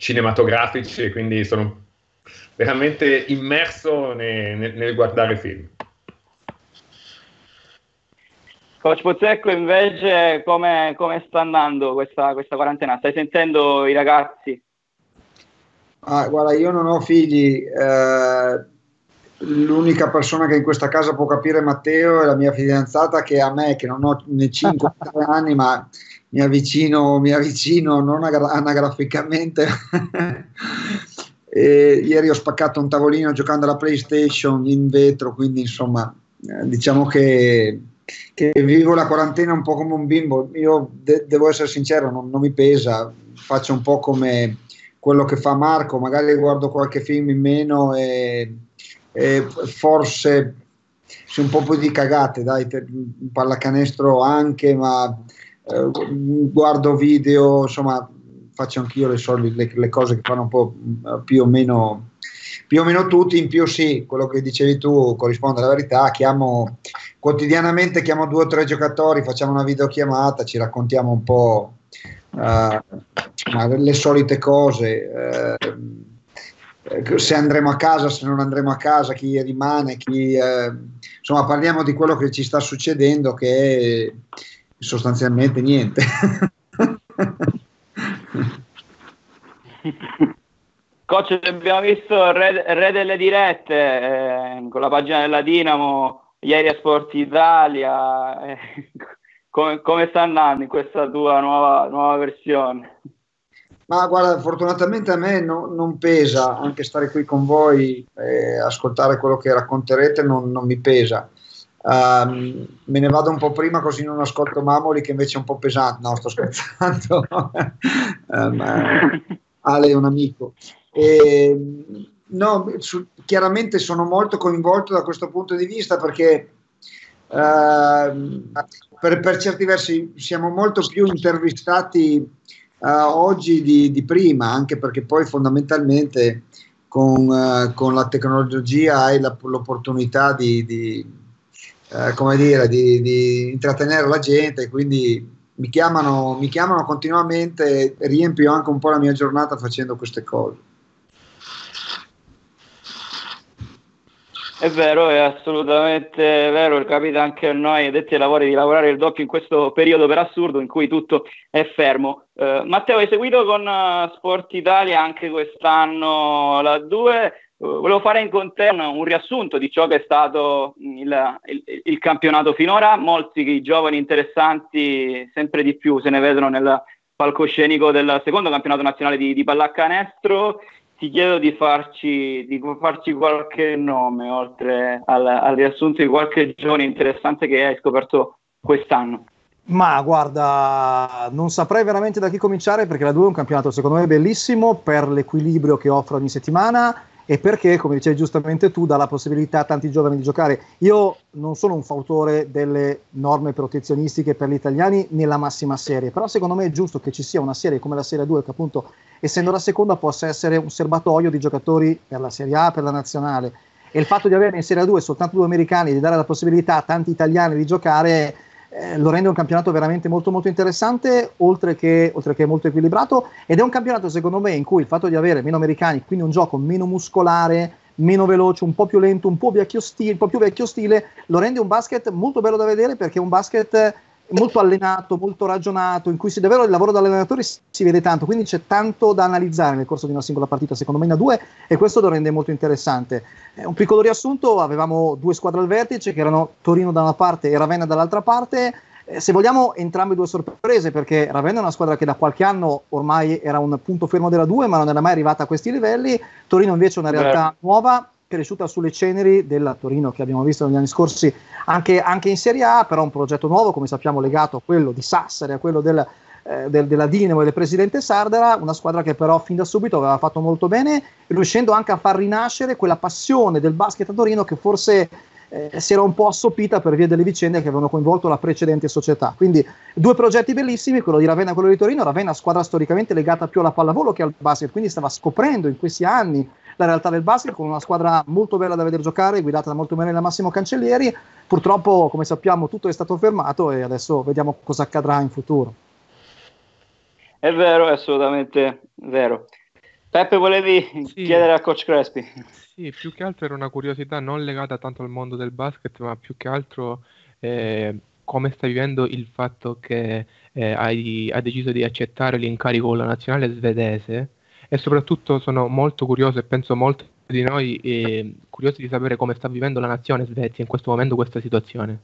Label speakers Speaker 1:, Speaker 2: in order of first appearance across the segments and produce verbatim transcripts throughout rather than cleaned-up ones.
Speaker 1: cinematografici, e quindi sono veramente immerso ne, ne, nel guardare film.
Speaker 2: Coach Pozzecco, invece, come, come sta andando questa, questa quarantena? Stai sentendo i ragazzi?
Speaker 3: Ah, guarda, io non ho figli, eh, l'unica persona che in questa casa può capire Matteo è la mia fidanzata, che a me, che non ho né cinquanta anni, ma mi avvicino, mi avvicino non agra- anagraficamente. E ieri ho spaccato un tavolino giocando alla PlayStation in vetro, quindi insomma, eh, diciamo che, che vivo la quarantena un po' come un bimbo. Io de- devo essere sincero, non, non mi pesa, faccio un po' come quello che fa Marco, magari guardo qualche film in meno e, e forse sì, un po' più di cagate, dai, te- pallacanestro anche, ma eh, guardo video, insomma, faccio anch'io le, solite, le, le cose che fanno un po' più o meno più o meno tutti. In più sì, quello che dicevi tu corrisponde alla verità, chiamo quotidianamente, chiamo due o tre giocatori, facciamo una videochiamata, ci raccontiamo un po' Uh, le solite cose, uh, se andremo a casa, se non andremo a casa, chi rimane, chi, uh, insomma parliamo di quello che ci sta succedendo, che è sostanzialmente niente.
Speaker 2: Coach, abbiamo visto il re, il re delle dirette eh, con la pagina della Dinamo ieri a Sport Italia. Eh, come, come sta andando in questa tua nuova, nuova versione?
Speaker 3: Ma guarda, fortunatamente a me no, non pesa, anche stare qui con voi e ascoltare quello che racconterete non, non mi pesa. Um, me ne vado un po' prima così non ascolto Mamoli, che invece è un po' pesante. No, sto scherzando. um, Ale è un amico. E, no, su, chiaramente sono molto coinvolto da questo punto di vista, perché uh, per, per certi versi siamo molto più intervistati Uh, oggi di, di prima, anche perché poi fondamentalmente con, uh, con la tecnologia hai la, l'opportunità di, di, uh, come dire, di, di intrattenere la gente, quindi mi chiamano, mi chiamano continuamente e riempio anche un po' la mia giornata facendo queste cose.
Speaker 2: È vero, è assolutamente vero, capita anche a noi addetti ai lavori di lavorare il doppio in questo periodo per assurdo in cui tutto è fermo. Uh, Matteo, hai seguito con uh, Sport Italia anche quest'anno la due, uh, volevo fare con te un, un riassunto di ciò che è stato il, il, il campionato finora. Molti giovani interessanti, sempre di più, se ne vedono nel palcoscenico del secondo campionato nazionale di, di pallacanestro. Ti chiedo di farci, di farci qualche nome, oltre al, al riassunto di qualche giovane interessante che hai scoperto quest'anno.
Speaker 4: Ma guarda, non saprei veramente da chi cominciare, perché la due è un campionato secondo me bellissimo per l'equilibrio che offre ogni settimana e perché, come dicevi giustamente tu, dà la possibilità a tanti giovani di giocare. Io non sono un fautore delle norme protezionistiche per gli italiani nella massima serie, però secondo me è giusto che ci sia una serie come la Serie due, che appunto, essendo la seconda, possa essere un serbatoio di giocatori per la Serie A, per la nazionale. E il fatto di avere in Serie due soltanto due americani, di dare la possibilità a tanti italiani di giocare, eh, lo rende un campionato veramente molto molto interessante, oltre che, oltre che molto equilibrato, ed è un campionato secondo me in cui il fatto di avere meno americani, quindi un gioco meno muscolare, meno veloce, un po' più lento, un po' vecchio stile, un po' più vecchio stile, lo rende un basket molto bello da vedere, perché è un basket molto allenato, molto ragionato, in cui si, davvero il lavoro da allenatori si, si vede tanto, quindi c'è tanto da analizzare nel corso di una singola partita, secondo me in A due, e questo lo rende molto interessante. Eh, un piccolo riassunto: avevamo due squadre al vertice, che erano Torino da una parte e Ravenna dall'altra parte. Eh, se vogliamo, entrambe due sorprese, perché Ravenna è una squadra che da qualche anno ormai era un punto fermo della due, ma non era mai arrivata a questi livelli. Torino invece è una realtà Beh. nuova, cresciuta sulle ceneri della Torino che abbiamo visto negli anni scorsi anche, anche in Serie A, però un progetto nuovo, come sappiamo, legato a quello di Sassari, a quello del, eh, del, della Dinamo e del presidente Sardara, una squadra che però fin da subito aveva fatto molto bene, riuscendo anche a far rinascere quella passione del basket a Torino che forse eh, si era un po' assopita per via delle vicende che avevano coinvolto la precedente società. Quindi due progetti bellissimi, quello di Ravenna e quello di Torino. Ravenna, squadra storicamente legata più alla pallavolo che al basket, quindi stava scoprendo in questi anni la realtà del basket, con una squadra molto bella da vedere giocare, guidata da molto bene da Massimo Cancellieri. Purtroppo, come sappiamo, tutto è stato fermato e adesso vediamo cosa accadrà in futuro.
Speaker 2: È vero, è assolutamente vero. Peppe, volevi
Speaker 5: Sì.
Speaker 2: chiedere a Coach Crespi?
Speaker 5: Sì, più che altro era una curiosità non legata tanto al mondo del basket, ma più che altro eh, come stai vivendo il fatto che eh, hai, hai deciso di accettare l'incarico con la nazionale svedese, e soprattutto sono molto curioso, e penso molti di noi eh, curiosi di sapere come sta vivendo la nazione Svezia in questo momento questa situazione.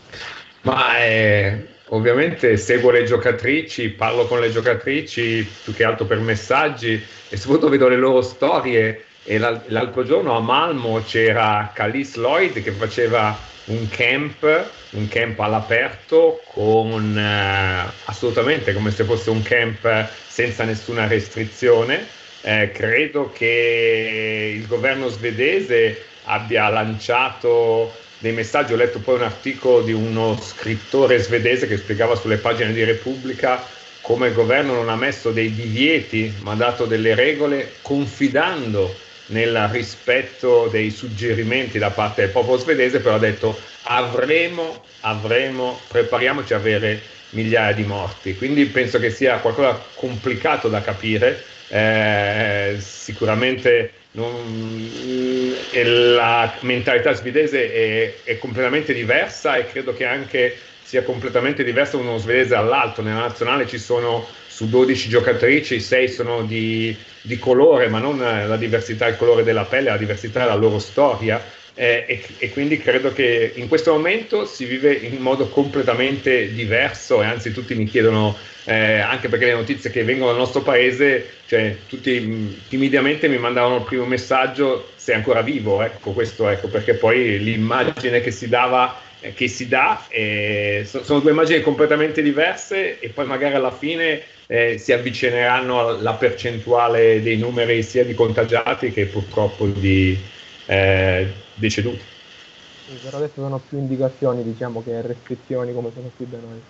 Speaker 1: Ma eh, ovviamente seguo le giocatrici, parlo con le giocatrici più che altro per messaggi e soprattutto vedo le loro storie. E l'al- l'altro giorno a Malmo c'era Calis Lloyd che faceva un camp, un camp all'aperto con eh, assolutamente come se fosse un camp senza nessuna restrizione. Eh, credo che il governo svedese abbia lanciato dei messaggi. Ho letto poi un articolo di uno scrittore svedese che spiegava sulle pagine di Repubblica come il governo non ha messo dei divieti ma ha dato delle regole confidando nel rispetto dei suggerimenti da parte del popolo svedese, però ha detto avremo, avremo, prepariamoci a avere migliaia di morti. Quindi penso che sia qualcosa complicato da capire. Eh, sicuramente non, eh, la mentalità svedese è, è completamente diversa, e credo che anche sia completamente diversa uno svedese all'altro. Nella nazionale ci sono su dodici giocatrici, sei sono di, di colore, ma non la diversità del colore della pelle, la diversità della loro storia. Eh, e, e quindi credo che in questo momento si vive in modo completamente diverso, e anzi tutti mi chiedono, eh, anche perché le notizie che vengono dal nostro paese, cioè tutti mh, timidamente mi mandavano il primo messaggio: sei ancora vivo, ecco questo, ecco, perché poi l'immagine che si dava, eh, che si dà, eh, so, sono due immagini completamente diverse, e poi magari alla fine eh, si avvicineranno alla percentuale dei numeri sia di contagiati che purtroppo di eh, deceduti.
Speaker 6: Sì, per adesso sono più indicazioni, diciamo, che restrizioni come sono qui da noi.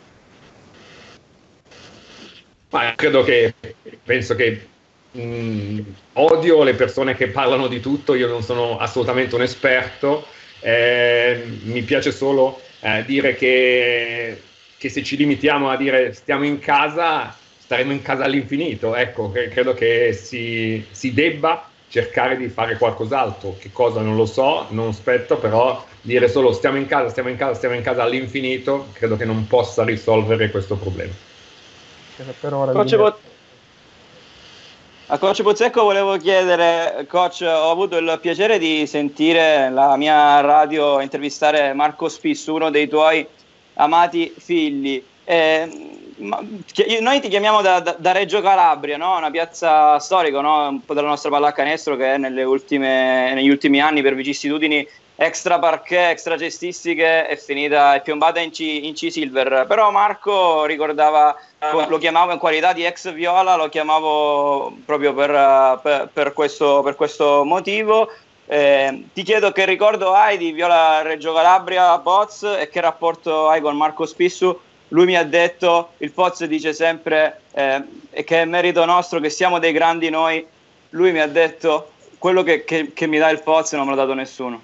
Speaker 1: Ma credo che, penso che mh, odio le persone che parlano di tutto. Io non sono assolutamente un esperto, eh, mi piace solo eh, dire che, che se ci limitiamo a dire stiamo in casa, staremo in casa all'infinito. Ecco, credo che si, si debba cercare di fare qualcos'altro. Che cosa non lo so, non spetto, però dire solo stiamo in casa, stiamo in casa, stiamo in casa all'infinito, credo che non possa risolvere questo problema.
Speaker 6: Per ora
Speaker 2: Coach
Speaker 6: linea...
Speaker 2: Bo- a Coach Pozzecco volevo chiedere, Coach, ho avuto il piacere di sentire la mia radio intervistare Marco Spissu, uno dei tuoi amati figli. Eh, ma, noi ti chiamiamo da, da, da Reggio Calabria, no? Una piazza storica, no? Un po' della nostra pallacanestro, che è nelle ultime, negli ultimi anni per vicissitudini extra parquet, extra cestistiche è finita, è piombata in C, in C Silver. Però Marco ricordava, lo chiamavo in qualità di ex Viola, lo chiamavo proprio per, per, per, questo, per questo motivo. Eh, ti chiedo che ricordo hai di Viola Reggio Calabria Poz, e che rapporto hai con Marco Spissu. Lui mi ha detto, il Poz dice sempre eh, che è merito nostro, che siamo dei grandi noi. Lui mi ha detto, quello che, che, che mi dà il Poz non me l'ha dato nessuno.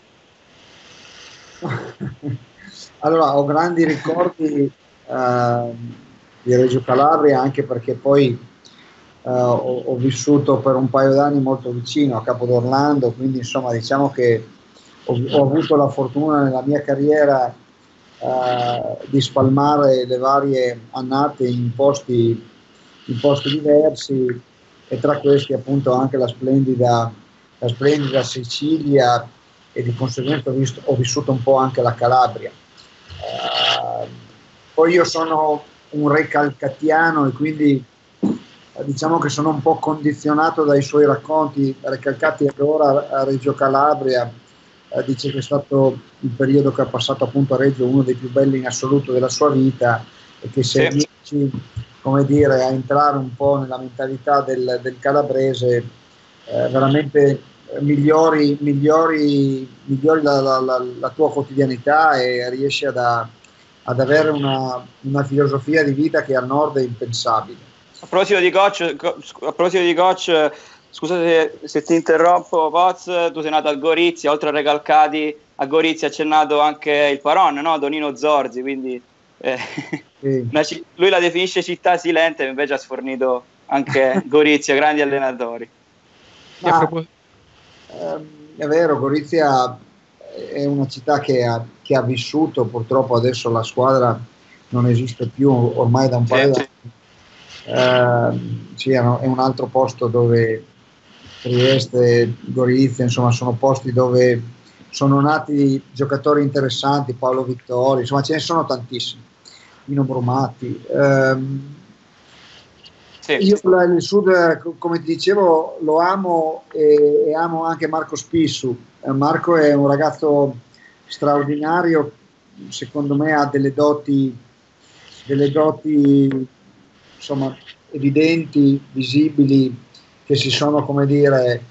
Speaker 3: Allora, ho grandi ricordi uh, di Reggio Calabria, anche perché poi uh, ho, ho vissuto per un paio d'anni molto vicino a Capo d'Orlando, quindi insomma diciamo che ho, ho avuto la fortuna nella mia carriera uh, di spalmare le varie annate in posti, in posti diversi, e tra questi appunto anche la splendida, la splendida Sicilia, e di conseguenza ho, visto, ho vissuto un po' anche la Calabria. Uh, poi io sono un recalcatiano, e quindi uh, diciamo che sono un po' condizionato dai suoi racconti. Recalcati allora a Reggio Calabria, uh, dice che è stato il periodo che ha passato appunto a Reggio uno dei più belli in assoluto della sua vita, e che se
Speaker 2: Sì.
Speaker 3: riesci, come dire, a entrare un po' nella mentalità del, del calabrese, uh, veramente migliori, migliori, migliori la, la, la, la tua quotidianità, e riesci ad, ad avere una, una filosofia di vita che al nord è impensabile.
Speaker 2: A proposito di coach, co- a proposito di coach scusa se, se ti interrompo, Poz, tu sei nato a Gorizia, oltre a Recalcati a Gorizia ha accennato anche il Paron, no? Donino Zorzi, quindi eh,
Speaker 3: Sì.
Speaker 2: una, lui la definisce città silente, invece ha sfornito anche Gorizia, grandi allenatori.
Speaker 3: Ma, propos- ehm, è vero, Gorizia è una città che ha, che ha vissuto, purtroppo adesso la squadra non esiste più ormai da un paio di anni. Eh, sì, è un altro posto dove Trieste, Gorizia, insomma, sono posti dove sono nati giocatori interessanti, Paolo Vittori, insomma, ce ne sono tantissimi, Nino Brumati. Eh, sì. Io il Sud, come ti dicevo, lo amo e, e amo anche Marco Spissu. Eh, Marco è un ragazzo straordinario, secondo me ha delle doti, delle doti insomma, evidenti, visibili, che si sono, come dire,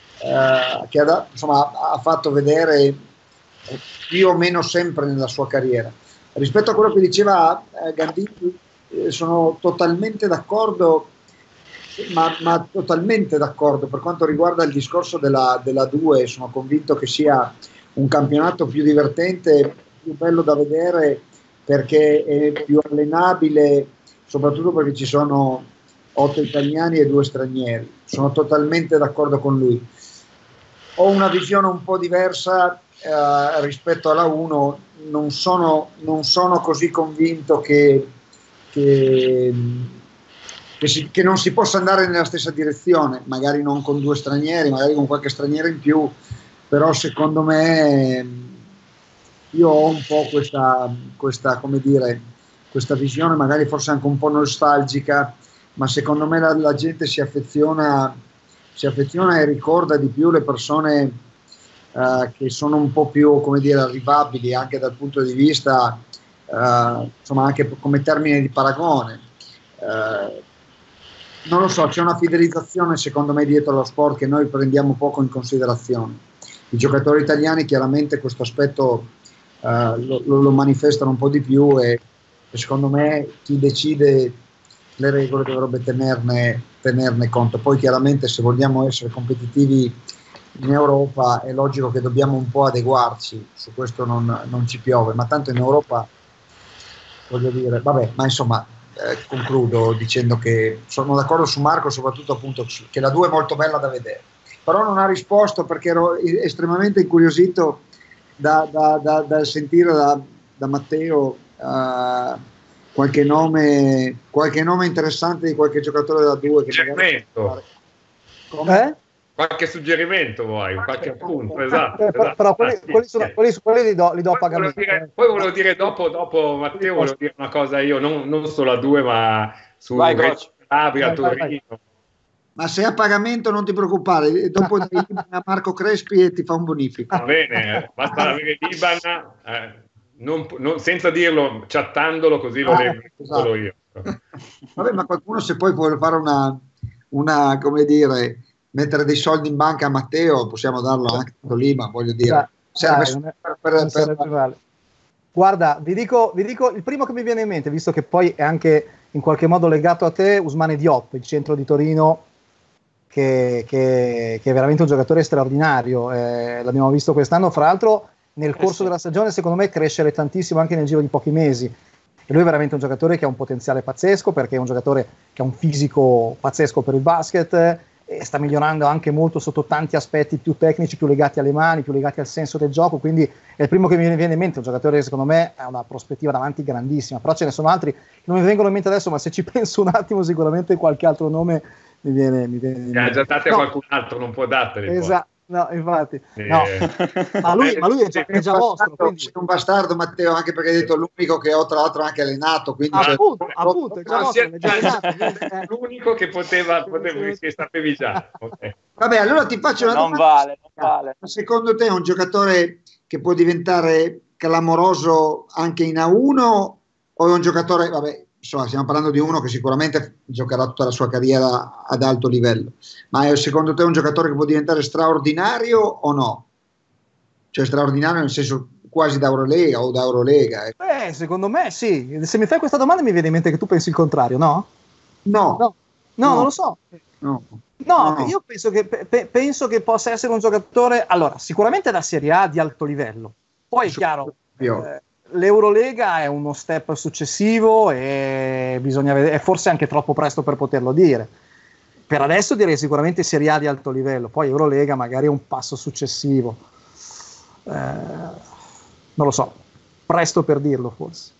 Speaker 3: eh, che ha, insomma, ha fatto vedere più o meno sempre nella sua carriera. Rispetto a quello che diceva eh, Gandini, eh, sono totalmente d'accordo, ma, ma totalmente d'accordo per quanto riguarda il discorso della, della due. Sono convinto che sia un campionato più divertente, più bello da vedere, perché è più allenabile, soprattutto perché ci sono otto italiani e due stranieri. Sono totalmente d'accordo con lui. Ho una visione un po' diversa eh, rispetto alla uno, non sono, non sono così convinto che, che, che, si, che non si possa andare nella stessa direzione, magari non con due stranieri, magari con qualche straniero in più, però secondo me io ho un po' questa, questa, come dire, questa visione, magari forse anche un po' nostalgica, ma secondo me la, la gente si affeziona, si affeziona e ricorda di più le persone eh, che sono un po' più, come dire, arrivabili anche dal punto di vista, eh, insomma, anche come termine di paragone. Eh, non lo so, c'è una fidelizzazione secondo me dietro allo sport che noi prendiamo poco in considerazione. I giocatori italiani chiaramente questo aspetto eh, lo, lo manifestano un po' di più e, e secondo me chi decide le regole dovrebbe tenerne, tenerne conto. Poi chiaramente se vogliamo essere competitivi in Europa è logico che dobbiamo un po' adeguarci, su questo non, non ci piove, ma tanto in Europa, voglio dire, vabbè, ma insomma eh, concludo dicendo che sono d'accordo su Marco, soprattutto appunto che la due è molto bella da vedere, però non ha risposto perché ero estremamente incuriosito da, da, da, da sentire da, da Matteo uh, qualche nome qualche nome interessante di qualche giocatore della due che
Speaker 1: suggerimento.
Speaker 3: Come?
Speaker 4: Eh?
Speaker 1: Qualche suggerimento vuoi, qualche appunto, esatto,
Speaker 4: eh,
Speaker 1: esatto.
Speaker 4: Però quelli, quelli, sono, quelli, quelli li do, li do
Speaker 1: poi
Speaker 4: a pagamento.
Speaker 1: Volevo dire, poi volevo dire dopo, dopo Matteo, volevo dire una cosa io, non, non solo a due, ma su Calabria, Torino.
Speaker 3: Ma se è a pagamento non ti preoccupare, dopo dai a Marco Crespi e ti fa un bonifico.
Speaker 1: Va bene, basta avere l'Iban, eh, non, non, senza dirlo, chattandolo, così lo leggo solo io.
Speaker 3: Vabbè, ma qualcuno se poi può fare una, una, come dire, mettere dei soldi in banca a Matteo, possiamo darlo anche lì, ma voglio dire,
Speaker 4: dai,
Speaker 3: serve
Speaker 4: dai, non
Speaker 3: per, per,
Speaker 4: non
Speaker 3: per,
Speaker 4: per... Guarda, vi dico, vi dico il primo che mi viene in mente, visto che poi è anche in qualche modo legato a te, Ousmane Diop, il centro di Torino, che, che, che è veramente un giocatore straordinario. Eh, l'abbiamo visto quest'anno, fra l'altro nel corso eh sì. della stagione secondo me crescere tantissimo anche nel giro di pochi mesi, e lui è veramente un giocatore che ha un potenziale pazzesco, perché è un giocatore che ha un fisico pazzesco per il basket e sta migliorando anche molto sotto tanti aspetti più tecnici, più legati alle mani, più legati al senso del gioco, quindi è il primo che mi viene in mente, un giocatore che secondo me ha una prospettiva davanti grandissima, però ce ne sono altri che non mi vengono in mente adesso, ma se ci penso un attimo sicuramente qualche altro nome mi viene, mi viene in mente.
Speaker 1: Ha già date
Speaker 4: no.
Speaker 1: a qualcun altro, non può darteli.
Speaker 4: Esatto, no, infatti.
Speaker 1: Eh.
Speaker 4: No. ma, lui, ma lui è già, è già vostro. Quindi...
Speaker 3: Sei un bastardo, Matteo, anche perché hai detto l'unico che ho tra l'altro anche allenato. Quindi
Speaker 4: ah,
Speaker 3: cioè...
Speaker 4: appunto, appunto, è già
Speaker 1: no,
Speaker 4: vostro,
Speaker 1: è
Speaker 4: già allenato.
Speaker 1: l'unico che poteva, poteva che sapevi già. Okay.
Speaker 3: Vabbè, allora ti faccio una
Speaker 2: non
Speaker 3: domanda.
Speaker 2: Vale, non vale.
Speaker 3: Secondo te è un giocatore che può diventare clamoroso anche in A uno o è un giocatore, vabbè, insomma, stiamo parlando di uno che sicuramente giocherà tutta la sua carriera ad alto livello, ma è secondo te un giocatore che può diventare straordinario o no? Cioè straordinario nel senso quasi da Eurolega o da Eurolega. Eh.
Speaker 4: Beh, secondo me sì. Se mi fai questa domanda mi viene in mente che tu pensi il contrario, no?
Speaker 3: No.
Speaker 4: No, no, no non lo so.
Speaker 3: No.
Speaker 4: No,
Speaker 3: no.
Speaker 4: io penso che, pe- penso che possa essere un giocatore, allora, sicuramente da Serie A di alto livello. Poi è chiaro, eh, l'Eurolega è uno step successivo e bisogna vedere, è forse anche troppo presto per poterlo dire. per adesso direi sicuramente Serie A di alto livello, poi Eurolega magari è un passo successivo, eh, non lo so, presto per dirlo forse.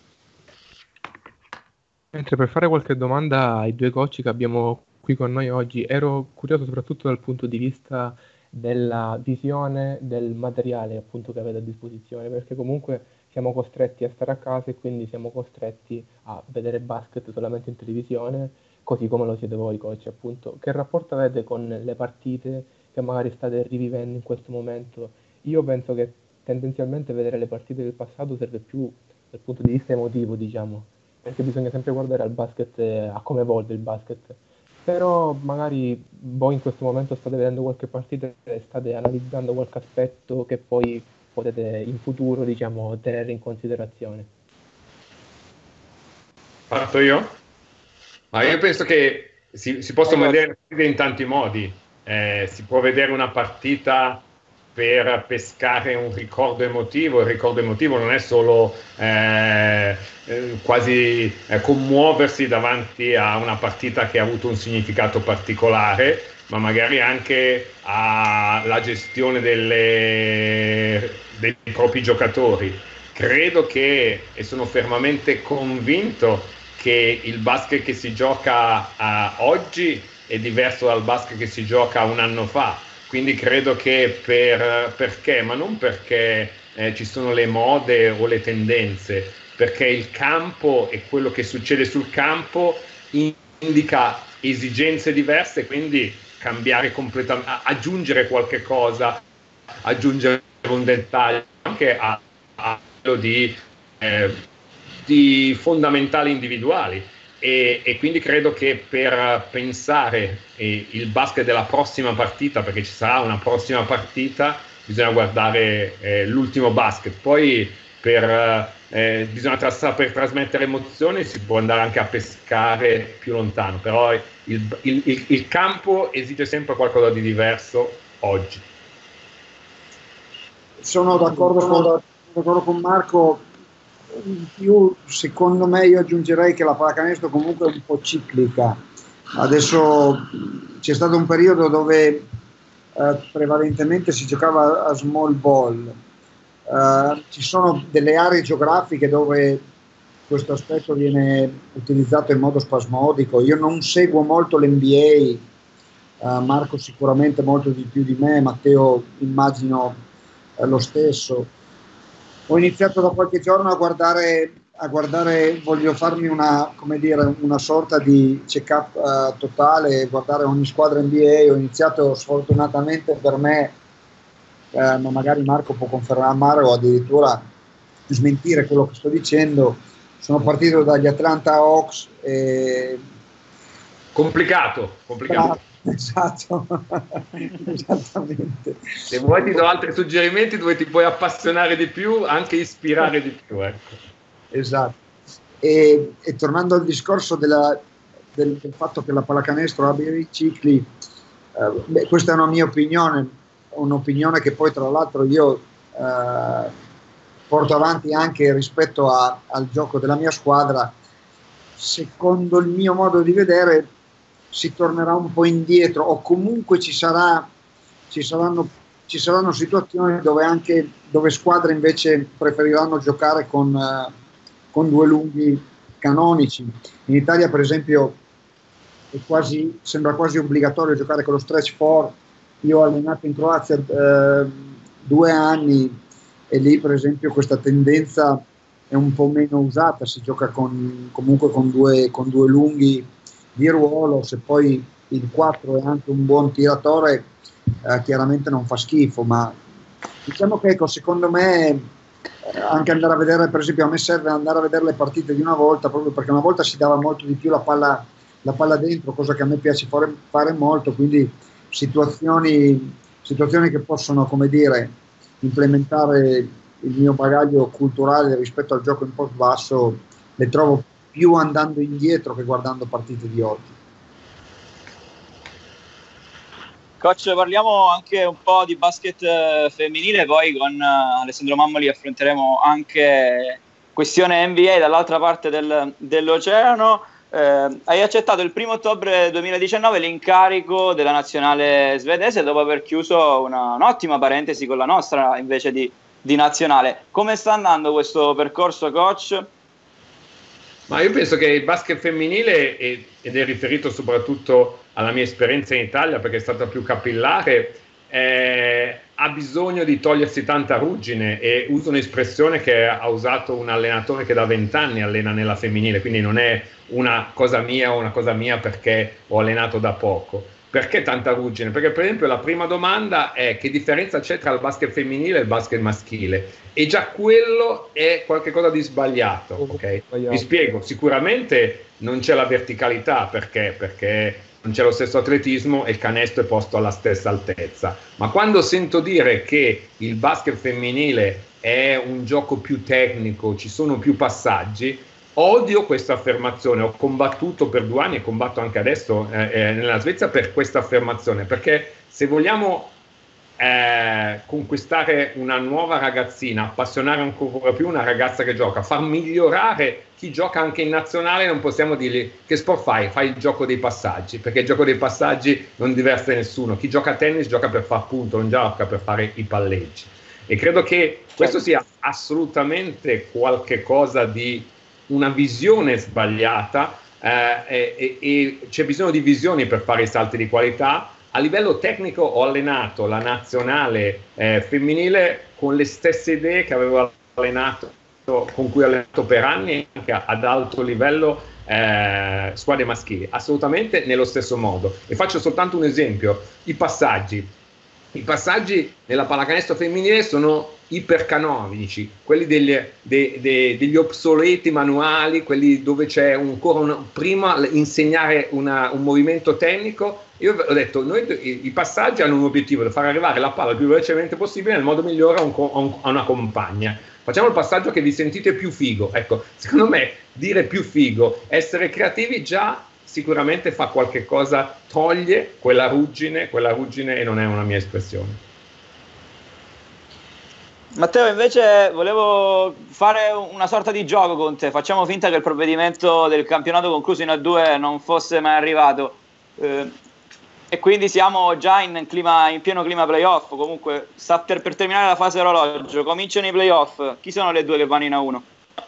Speaker 5: Mentre per fare qualche domanda ai due coach che abbiamo qui con noi oggi, ero curioso soprattutto dal punto di vista della visione del materiale appunto che avete a disposizione, perché comunque siamo costretti a stare a casa e quindi siamo costretti a vedere basket solamente in televisione, così come lo siete voi coach appunto. Che rapporto avete con le partite che magari state rivivendo in questo momento? Io penso che tendenzialmente vedere le partite del passato serve più dal punto di vista emotivo, diciamo, perché bisogna sempre guardare al basket, a come evolve il basket. Però magari voi in questo momento state vedendo qualche partita e state analizzando qualche aspetto che poi potete in futuro, diciamo, tenere in considerazione.
Speaker 1: Parto io? Ma io penso che si, si possono vedere in tanti modi. Eh, si può vedere una partita per pescare un ricordo emotivo. Il ricordo emotivo non è solo eh, eh, quasi eh, commuoversi davanti a una partita che ha avuto un significato particolare, ma magari anche alla gestione delle, dei propri giocatori. Credo che, e sono fermamente convinto, che il basket che si gioca uh, oggi è diverso dal basket che si gioca un anno fa. Quindi credo che per, perché, ma non perché eh, ci sono le mode o le tendenze, perché il campo e quello che succede sul campo indica esigenze diverse, quindi cambiare completamente, aggiungere qualche cosa, aggiungere un dettaglio anche a, a quello di, eh, di fondamentali individuali. E, e quindi credo che per pensare eh, il basket della prossima partita, perché ci sarà una prossima partita, bisogna guardare eh, l'ultimo basket. Poi per, eh, bisogna tra- saper trasmettere emozioni, si può andare anche a pescare più lontano, però il, il, il, il campo esige sempre qualcosa di diverso oggi.
Speaker 3: Sono d'accordo con, d'accordo con Marco. In più, secondo me, io aggiungerei che la pallacanestro comunque è un po' ciclica. Adesso c'è stato un periodo dove eh, prevalentemente si giocava a small ball. Eh, ci sono delle aree geografiche dove questo aspetto viene utilizzato in modo spasmodico. Io non seguo molto l'N B A, eh, Marco sicuramente molto di più di me, Matteo immagino eh, lo stesso. Ho iniziato da qualche giorno a guardare, a guardare voglio farmi una, come dire, una sorta di check-up uh, totale, guardare ogni squadra N B A. Ho iniziato sfortunatamente per me, eh, ma magari Marco può confermare o addirittura smentire quello che sto dicendo. Sono partito dagli Atlanta Hawks. E...
Speaker 1: Complicato, complicato.
Speaker 3: Esatto, esattamente.
Speaker 1: Se vuoi ti do altri suggerimenti dove ti puoi appassionare di più, anche ispirare di più, ecco.
Speaker 3: Esatto. E, e tornando al discorso della, del, del fatto che la pallacanestro abbia i cicli, eh, beh, questa è una mia opinione, un'opinione che poi tra l'altro io eh, porto avanti anche rispetto a, al gioco della mia squadra. Secondo il mio modo di vedere si tornerà un po' indietro, o comunque ci sarà ci saranno, ci saranno situazioni dove anche dove squadre invece preferiranno giocare con, uh, con due lunghi canonici. In Italia per esempio è quasi, sembra quasi obbligatorio giocare con lo stretch four. Io ho allenato in Croazia uh, due anni e lì per esempio questa tendenza è un po' meno usata, si gioca con, comunque con due, con due lunghi di ruolo. Se poi il quattro è anche un buon tiratore, eh, chiaramente non fa schifo, ma diciamo che ecco, secondo me eh, anche andare a vedere, per esempio a me serve andare a vedere le partite di una volta, proprio perché una volta si dava molto di più la palla, la palla dentro, cosa che a me piace fare, fare molto, quindi situazioni, situazioni che possono, come dire, implementare il mio bagaglio culturale rispetto al gioco in post basso, le trovo più andando indietro che guardando partite di oggi.
Speaker 2: Coach, parliamo anche un po' di basket femminile, poi con Alessandro Mammoli affronteremo anche questione N B A dall'altra parte del, dell'oceano. Eh, hai accettato il primo ottobre duemiladiciannove l'incarico della nazionale svedese dopo aver chiuso una, un'ottima parentesi con la nostra invece di, di nazionale. Come sta andando questo percorso, coach?
Speaker 1: Ma io penso che il basket femminile, ed è riferito soprattutto alla mia esperienza in Italia perché è stata più capillare, eh, ha bisogno di togliersi tanta ruggine, e uso un'espressione che ha usato un allenatore che da vent'anni allena nella femminile, quindi non è una cosa mia o una cosa mia perché ho allenato da poco. Perché tanta ruggine? Perché per esempio la prima domanda è: che differenza c'è tra il basket femminile e il basket maschile? E già quello è qualcosa di sbagliato, ok? Vi spiego, sicuramente non c'è la verticalità, perché? Perché non c'è lo stesso atletismo e il canestro è posto alla stessa altezza. Ma quando sento dire che il basket femminile è un gioco più tecnico, ci sono più passaggi, odio questa affermazione. Ho combattuto per due anni e combatto anche adesso eh, eh, nella Svezia per questa affermazione, perché se vogliamo eh, conquistare una nuova ragazzina, appassionare ancora più una ragazza che gioca, far migliorare chi gioca anche in nazionale, non possiamo dirgli: che sport fai? Fai il gioco dei passaggi, perché il gioco dei passaggi non diverte nessuno. Chi gioca a tennis gioca per far punto, non gioca per fare i palleggi. E credo che questo sia assolutamente qualche cosa di una visione sbagliata, eh, e, e c'è bisogno di visioni per fare i salti di qualità. A livello tecnico ho allenato la nazionale eh, femminile con le stesse idee che avevo allenato, con cui ho allenato per anni anche ad alto livello eh, squadre maschili, assolutamente nello stesso modo. E faccio soltanto un esempio: i passaggi. I passaggi nella pallacanestro femminile sono ipercanonici, quelli degli, de, de, degli obsoleti manuali, quelli dove c'è ancora un, prima insegnare una, un movimento tecnico. Io ho detto: noi, i, i passaggi hanno un obiettivo, di far arrivare la palla il più velocemente possibile nel modo migliore a, un, a, un, a una compagna. Facciamo il passaggio che vi sentite più figo. Ecco, secondo me dire più figo, essere creativi, già sicuramente fa qualche cosa, toglie quella ruggine, quella ruggine e non è una mia espressione.
Speaker 2: Matteo, invece volevo fare una sorta di gioco con te. Facciamo finta che il provvedimento del campionato concluso in A due non fosse mai arrivato, eh, e quindi siamo già in, clima, in pieno clima playoff. Comunque sta per, per terminare la fase orologio, cominciano i playoff. Chi sono le due che vanno in A uno?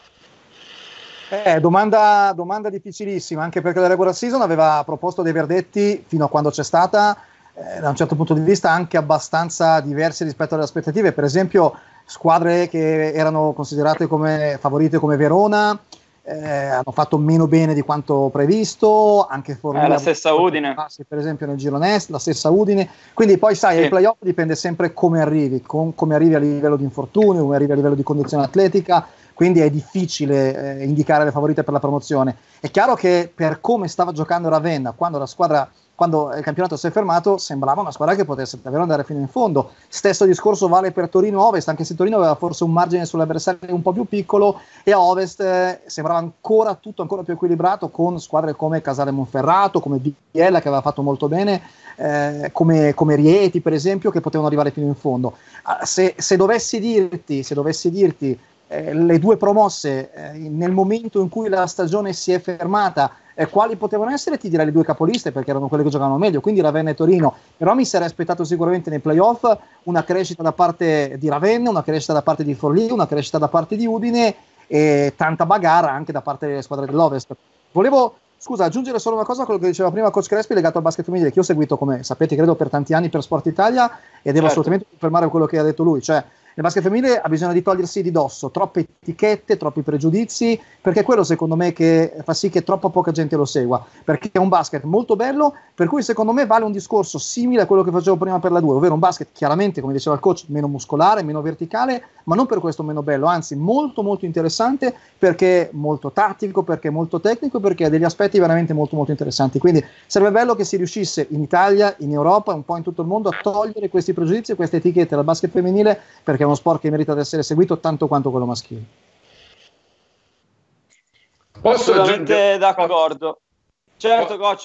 Speaker 4: Eh, domanda, domanda difficilissima, anche perché la regular season aveva proposto dei verdetti, fino a quando c'è stata, eh, da un certo punto di vista anche abbastanza diversi rispetto alle aspettative. Per esempio squadre che erano considerate come favorite come Verona eh, hanno fatto meno bene di quanto previsto, anche Forlì,
Speaker 2: eh, la stessa Udine
Speaker 4: per esempio nel girone est, la stessa Udine. Quindi poi sai, sì, il playoff dipende sempre come arrivi, con, come arrivi a livello di infortuni, come arrivi a livello di condizione atletica, quindi è difficile eh, indicare le favorite per la promozione. È chiaro che per come stava giocando Ravenna quando la squadra quando il campionato si è fermato, sembrava una squadra che potesse davvero andare fino in fondo. Stesso discorso vale per Torino Ovest, anche se Torino aveva forse un margine sull'avversario un po' più piccolo, e a Ovest eh, sembrava ancora tutto ancora più equilibrato, con squadre come Casale Monferrato, come Biella che aveva fatto molto bene, eh, come, come Rieti per esempio, che potevano arrivare fino in fondo. Ah, se, se dovessi dirti se dovessi dirti eh, le due promosse eh, nel momento in cui la stagione si è fermata, Eh, quali potevano essere, ti direi le due capoliste, perché erano quelle che giocavano meglio, quindi Ravenna e Torino. Però mi sarei aspettato sicuramente nei playoff una crescita da parte di Ravenna, una crescita da parte di Forlì, una crescita da parte di Udine e tanta bagarra anche da parte delle squadre dell'Ovest. Volevo, scusa, aggiungere solo una cosa a quello che diceva prima Coach Crespi legato al basket femminile, che io ho seguito, come sapete, credo per tanti anni per Sport Italia, e devo certo. assolutamente confermare quello che ha detto lui, cioè il basket femminile ha bisogno di togliersi di dosso troppe etichette, troppi pregiudizi, perché è quello secondo me che fa sì che troppa poca gente lo segua, perché è un basket molto bello, per cui secondo me vale un discorso simile a quello che facevo prima per la due, ovvero un basket chiaramente, come diceva il coach, meno muscolare, meno verticale, ma non per questo meno bello, anzi molto molto interessante, perché molto tattico, perché molto tecnico, perché ha degli aspetti veramente molto molto interessanti. Quindi sarebbe bello che si riuscisse in Italia, in Europa, un po' in tutto il mondo a togliere questi pregiudizi e queste etichette dal basket femminile, perché è uno sport che merita di essere seguito tanto quanto quello maschile.
Speaker 2: Posso assolutamente d'accordo. Certo, coach.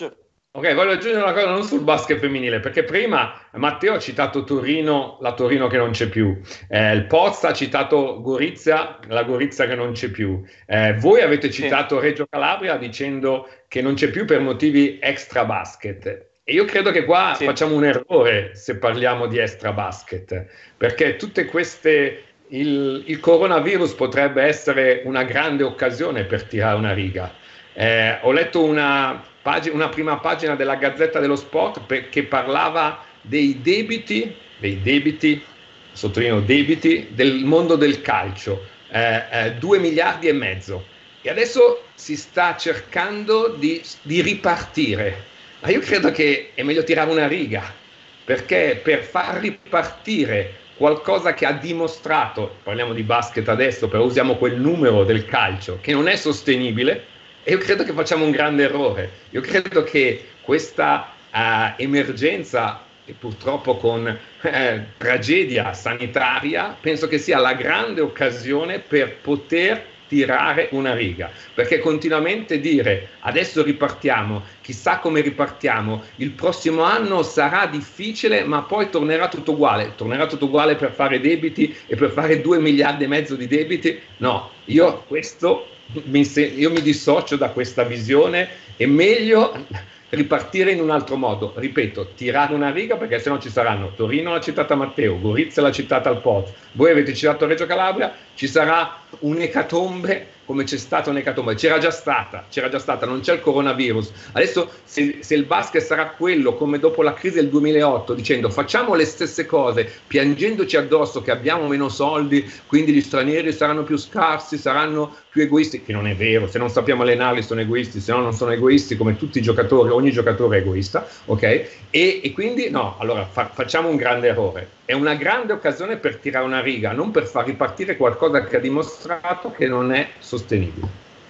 Speaker 1: Ok, voglio aggiungere una cosa non sul basket femminile, perché prima Matteo ha citato Torino, la Torino che non c'è più, eh, il Pozza ha citato Gorizia, la Gorizia che non c'è più, eh, voi avete citato sì. Reggio Calabria dicendo che non c'è più per motivi extra basket. E io credo che qua sì. facciamo un errore se parliamo di extra basket, perché tutte queste... Il, il coronavirus potrebbe essere una grande occasione per tirare una riga. Eh, ho letto una, pag- una prima pagina della Gazzetta dello Sport per- che parlava dei debiti, dei debiti, sottolineo debiti, del mondo del calcio, eh, eh, due miliardi e mezzo. E adesso si sta cercando di, di ripartire. Ma io credo che è meglio tirare una riga, perché per far ripartire qualcosa che ha dimostrato, parliamo di basket adesso, però usiamo quel numero del calcio, che non è sostenibile, e io credo che facciamo un grande errore. Io credo che questa uh, emergenza, e purtroppo con eh, tragedia sanitaria, penso che sia la grande occasione per poter tirare una riga, perché continuamente dire adesso ripartiamo, chissà come ripartiamo, il prossimo anno sarà difficile ma poi tornerà tutto uguale, tornerà tutto uguale per fare debiti e per fare due miliardi e mezzo di debiti, no, io questo mi, io mi dissocio da questa visione, è meglio ripartire in un altro modo, ripeto, tirare una riga, perché sennò ci saranno Torino l'ha citata Matteo, Gorizia l'ha citata al Poz, voi avete citato Reggio Calabria, ci sarà un'ecatombe come c'è stata un'ecatombe, c'era già stata, c'era già stata, non c'è il coronavirus. Adesso se, se il basket sarà quello come dopo la crisi del duemilaotto, dicendo facciamo le stesse cose, piangendoci addosso che abbiamo meno soldi, quindi gli stranieri saranno più scarsi, saranno più egoisti, che non è vero, se non sappiamo allenarli sono egoisti, se no non sono egoisti come tutti i giocatori, ogni giocatore è egoista, ok? E, e quindi no, allora fa, facciamo un grande errore. È una grande occasione per tirare una riga, non per far ripartire qualcosa che ha dimostrato che non è sostenibile.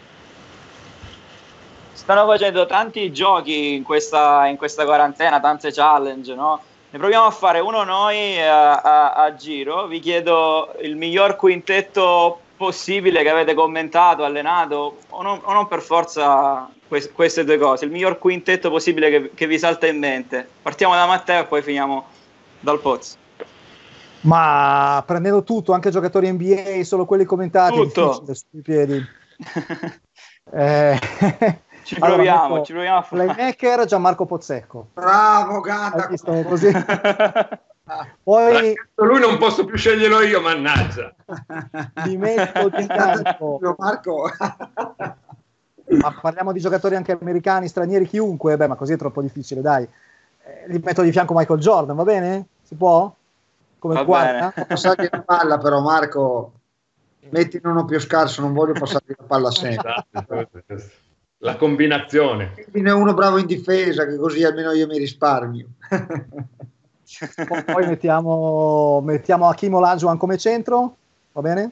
Speaker 2: Stanno facendo tanti giochi in questa, in questa quarantena, tante challenge, no? Ne proviamo a fare uno noi a, a, a giro. Vi chiedo il miglior quintetto possibile che avete commentato, allenato, o non, o non per forza quest, queste due cose, il miglior quintetto possibile che, che vi salta in mente. Partiamo da Matteo e poi finiamo dal Poz.
Speaker 4: Ma prendendo tutto, anche giocatori N B A, solo quelli commentati,
Speaker 2: tutto
Speaker 4: sui piedi. eh,
Speaker 2: ci proviamo,
Speaker 4: allora,
Speaker 2: ci proviamo a fare.
Speaker 4: Playmaker Gianmarco Pozzecco.
Speaker 3: Bravo, Gatta.
Speaker 4: Così. Poi
Speaker 1: lui non posso più sceglierlo io, mannaggia.
Speaker 4: Li metto di campo.
Speaker 3: Marco.
Speaker 4: Ma parliamo di giocatori anche americani, stranieri, chiunque. Beh, ma così è troppo difficile, dai. Eh, li metto di fianco Michael Jordan, va bene? Si può? Come quarta?
Speaker 3: Passargli la palla, però, Marco, mettine uno più scarso, non voglio passargli la palla sempre.
Speaker 1: La combinazione.
Speaker 3: Mettine uno bravo in difesa, che così almeno io mi risparmio.
Speaker 4: Poi mettiamo, mettiamo Hakeem Olajuwon come centro, va bene?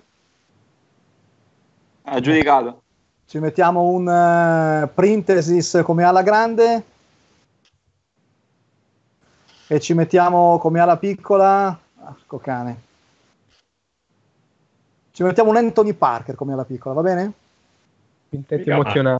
Speaker 2: Aggiudicato.
Speaker 4: Ci mettiamo un uh, Printesis come ala grande e ci mettiamo come ala piccola ah, cane. Ci mettiamo un Anthony Parker come ala piccola, va bene?
Speaker 6: Quintetti emozionati.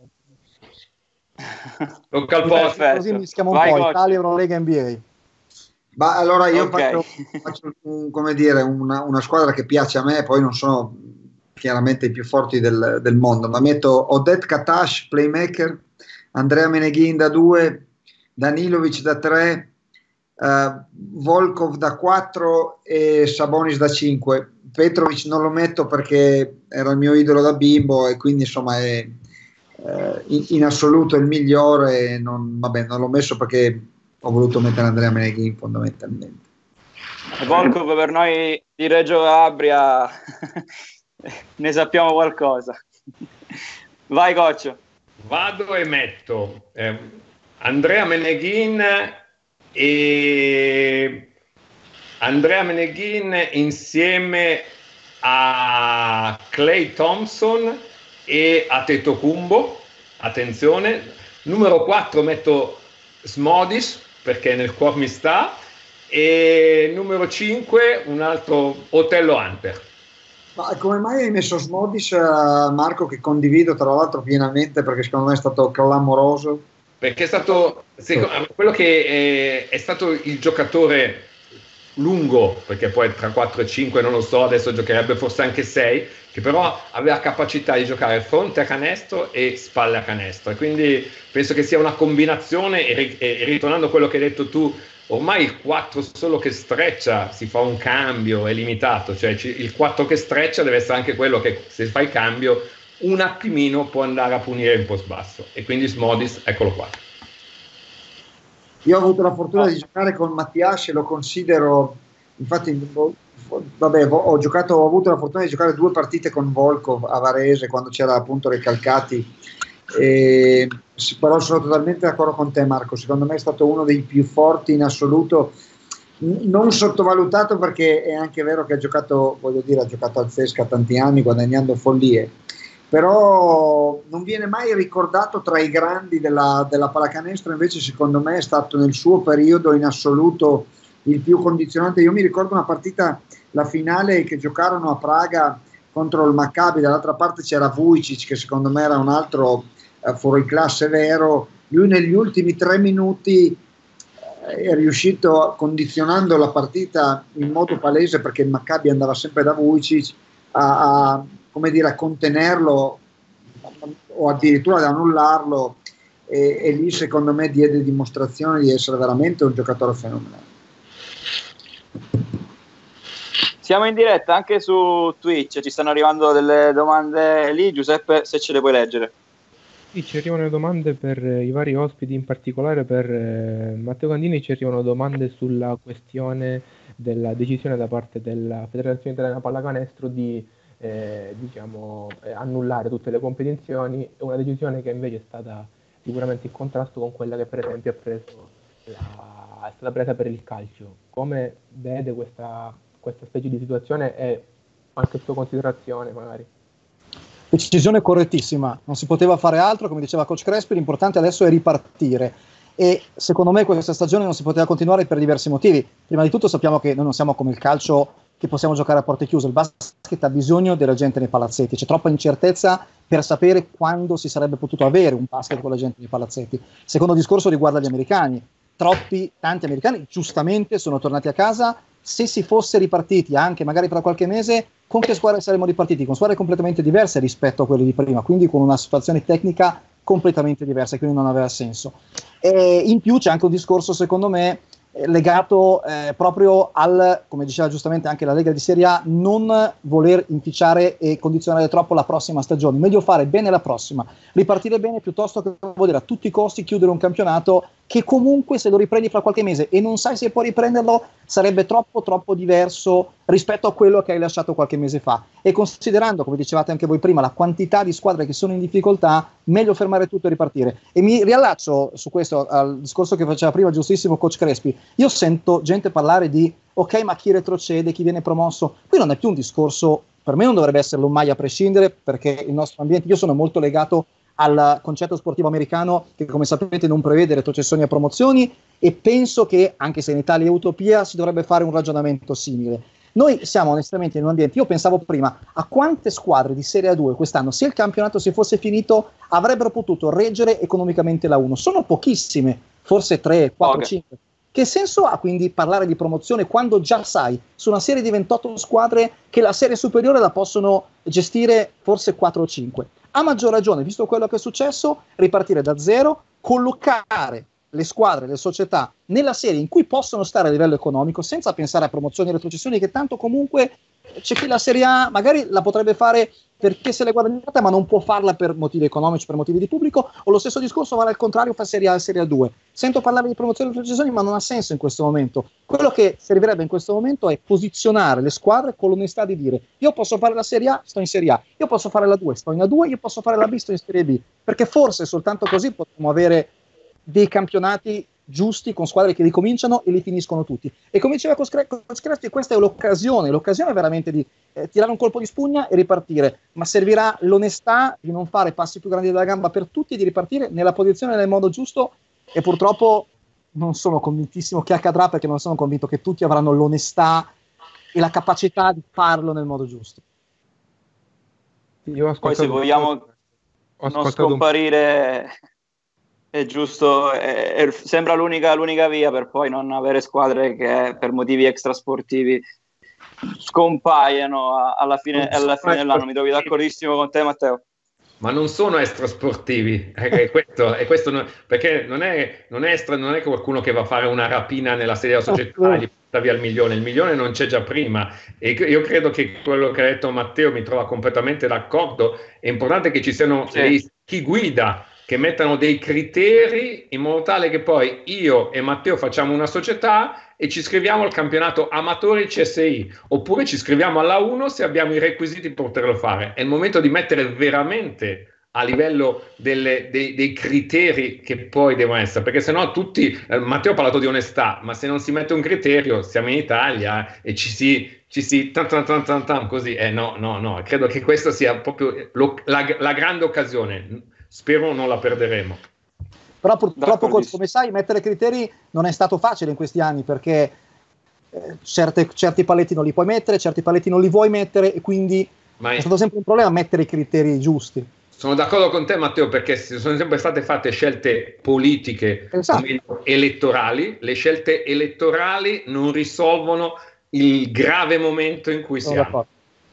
Speaker 1: Tocca al posto.
Speaker 4: Così mischiamo un Vai, po' Italia, Eurolega, N B A.
Speaker 3: Ma allora io
Speaker 2: okay.
Speaker 3: faccio, faccio un, come dire, una, una squadra che piace a me, poi non sono chiaramente i più forti del, del mondo, ma metto Odette Katash, playmaker, Andrea Meneghin da due, Danilovic da tre, uh, Volkov da quattro e Sabonis da cinque. Petrovic non lo metto perché era il mio idolo da bimbo e quindi insomma è uh, in, in assoluto il migliore. Non, vabbè, non l'ho messo perché ho voluto mettere Andrea Meneghin fondamentalmente.
Speaker 2: Volkov per noi di Reggio Calabria ne sappiamo qualcosa. Vai, Coach.
Speaker 1: Vado e metto eh, Andrea Meneghin e Andrea Meneghin insieme a Klay Thompson e a Antetokounmpo. Attenzione. Numero quattro metto Smodis perché nel cuore mi sta, e numero cinque un altro Otello Hunter.
Speaker 3: Ma come mai hai messo Smodis, uh, Marco, che condivido tra l'altro pienamente perché secondo me è stato clamoroso?
Speaker 1: perché è stato secondo, quello che è, è stato il giocatore lungo, perché poi tra quattro e cinque non lo so, adesso giocherebbe forse anche sei, che però aveva capacità di giocare fronte a canestro e spalle a canestro, e quindi penso che sia una combinazione, e, e, e ritornando a quello che hai detto tu, ormai il quattro solo che streccia si fa un cambio, è limitato, cioè il quattro che streccia deve essere anche quello che se fai cambio un attimino può andare a punire il post basso, e quindi Smodis, eccolo qua.
Speaker 3: Io ho avuto la fortuna oh. di giocare con Mattias e lo considero, infatti, vabbè, ho giocato, ho avuto la fortuna di giocare due partite con Volkov a Varese quando c'era appunto Recalcati, e, però sono totalmente d'accordo con te, Marco. Secondo me è stato uno dei più forti in assoluto, non sottovalutato, perché è anche vero che ha giocato, voglio dire, ha giocato al Zesca tanti anni guadagnando follie, però non viene mai ricordato tra i grandi della, della pallacanestro. Invece secondo me è stato nel suo periodo in assoluto il più condizionante. Io mi ricordo una partita, la finale che giocarono a Praga contro il Maccabi, dall'altra parte c'era Vujicic, che secondo me era un altro eh, fuoriclasse vero. Lui negli ultimi tre minuti eh, è riuscito, condizionando la partita in modo palese, perché il Maccabi andava sempre da Vujicic, a, a come dire, a contenerlo o addirittura ad annullarlo, e, e lì secondo me diede dimostrazione di essere veramente un giocatore fenomenale.
Speaker 2: Siamo in diretta anche su Twitch, ci stanno arrivando delle domande lì, Giuseppe, se ce le puoi leggere.
Speaker 5: Sì, ci arrivano domande per i vari ospiti, in particolare per eh, Matteo Candini ci arrivano domande sulla questione della decisione da parte della Federazione Italiana Pallacanestro di Eh, diciamo eh, annullare tutte le competizioni. È una decisione che invece è stata sicuramente in contrasto con quella che per esempio ha preso la, è stata presa per il calcio. Come vede questa, questa specie di situazione e qualche sua considerazione magari?
Speaker 4: Decisione correttissima, non si poteva fare altro, come diceva Coach Crespi, l'importante adesso è ripartire, e secondo me questa stagione non si poteva continuare per diversi motivi. Prima di tutto sappiamo che noi non siamo come il calcio, che possiamo giocare a porte chiuse. Il basket ha bisogno della gente nei palazzetti, c'è troppa incertezza per sapere quando si sarebbe potuto avere un basket con la gente nei palazzetti. Secondo discorso riguarda gli americani, troppi, tanti americani giustamente sono tornati a casa. Se si fosse ripartiti anche magari tra qualche mese, con che squadre saremmo ripartiti? Con squadre completamente diverse rispetto a quelle di prima, quindi con una situazione tecnica completamente diversa, quindi non aveva senso. E in più c'è anche un discorso, secondo me, legato eh, proprio al, come diceva giustamente anche la Lega di Serie A, non voler inficiare e condizionare troppo la prossima stagione. Meglio fare bene la prossima, ripartire bene, piuttosto che vuol dire a tutti i costi chiudere un campionato che comunque, se lo riprendi fra qualche mese e non sai se puoi riprenderlo, sarebbe troppo troppo diverso rispetto a quello che hai lasciato qualche mese fa. E considerando, come dicevate anche voi prima, la quantità di squadre che sono in difficoltà, meglio fermare tutto e ripartire. E mi riallaccio su questo al discorso che faceva prima giustissimo Coach Crespi. Io sento gente parlare di ok, ma chi retrocede, chi viene promosso. Qui non è più un discorso, per me non dovrebbe esserlo mai a prescindere, perché il nostro ambiente, io sono molto legato al concetto sportivo americano, che come sapete non prevede retrocessioni e promozioni, e penso che, anche se in Italia è utopia, si dovrebbe fare un ragionamento simile. Noi siamo onestamente in un ambiente, io pensavo prima a quante squadre di Serie A due quest'anno, se il campionato si fosse finito, avrebbero potuto reggere economicamente la uno. Sono pochissime, forse tre, quattro,
Speaker 2: okay.
Speaker 4: cinque. Che senso ha quindi parlare di promozione quando già sai su una serie di ventotto squadre che la serie superiore la possono gestire forse quattro o cinque? A maggior ragione, visto quello che è successo, ripartire da zero, collocare le squadre, le società nella serie in cui possono stare a livello economico, senza pensare a promozioni e retrocessioni, che tanto comunque c'è chi la Serie A magari la potrebbe fare perché se l'è guadagnata, ma non può farla per motivi economici, per motivi di pubblico, o lo stesso discorso vale al contrario, fa Serie A e Serie A due. Sento parlare di promozioni e retrocessioni, ma non ha senso in questo momento. Quello che servirebbe in questo momento è posizionare le squadre con l'onestà di dire: io posso fare la Serie A, sto in Serie A, io posso fare la due, sto in A due, io posso fare la B, sto in Serie B, perché forse soltanto così potremmo avere dei campionati giusti, con squadre che ricominciano e li finiscono tutti. E come diceva Coach Crespi, questa è l'occasione, l'occasione veramente di eh, tirare un colpo di spugna e ripartire, ma servirà l'onestà di non fare passi più grandi della gamba per tutti e di ripartire nella posizione nel modo giusto. E purtroppo non sono convintissimo che accadrà, perché non sono convinto che tutti avranno l'onestà e la capacità di farlo nel modo giusto.
Speaker 5: Io ho
Speaker 2: Poi se vogliamo non scomparire... è giusto, è, è, sembra l'unica, l'unica via per poi non avere squadre che per motivi extrasportivi scompaiono a, alla fine, alla fine dell'anno. Mi trovi d'accordissimo con te, Matteo.
Speaker 1: Ma non sono extrasportivi, è questo, è questo non, perché non è, non, è extra, non è qualcuno che va a fare una rapina nella sede della società e gli porta via il milione, il milione non c'è già prima, e io credo che quello che ha detto Matteo mi trova completamente d'accordo. È importante che ci siano sì. dei, chi guida, che mettano dei criteri in modo tale che poi io e Matteo facciamo una società e ci iscriviamo al campionato amatori C S I, oppure ci iscriviamo alla uno se abbiamo i requisiti per poterlo fare. È il momento di mettere veramente a livello delle, dei, dei criteri che poi devono essere, perché sennò tutti, eh, Matteo ha parlato di onestà, ma se non si mette un criterio, siamo in Italia eh, e ci si, ci si tan, tan, tan, tan, tan, così, eh no, no, no, credo che questa sia proprio lo, la, la grande occasione. Spero non la perderemo.
Speaker 4: Però purtroppo, come sai, mettere criteri non è stato facile in questi anni, perché eh, certe, certi paletti non li puoi mettere, certi paletti non li vuoi mettere, e quindi Ma è, è stato sempre un problema mettere i criteri giusti.
Speaker 1: Sono d'accordo con te, Matteo, perché sono sempre state fatte scelte politiche, esatto. o meglio, elettorali. Le scelte elettorali non risolvono il grave momento in cui sono siamo. D'accordo.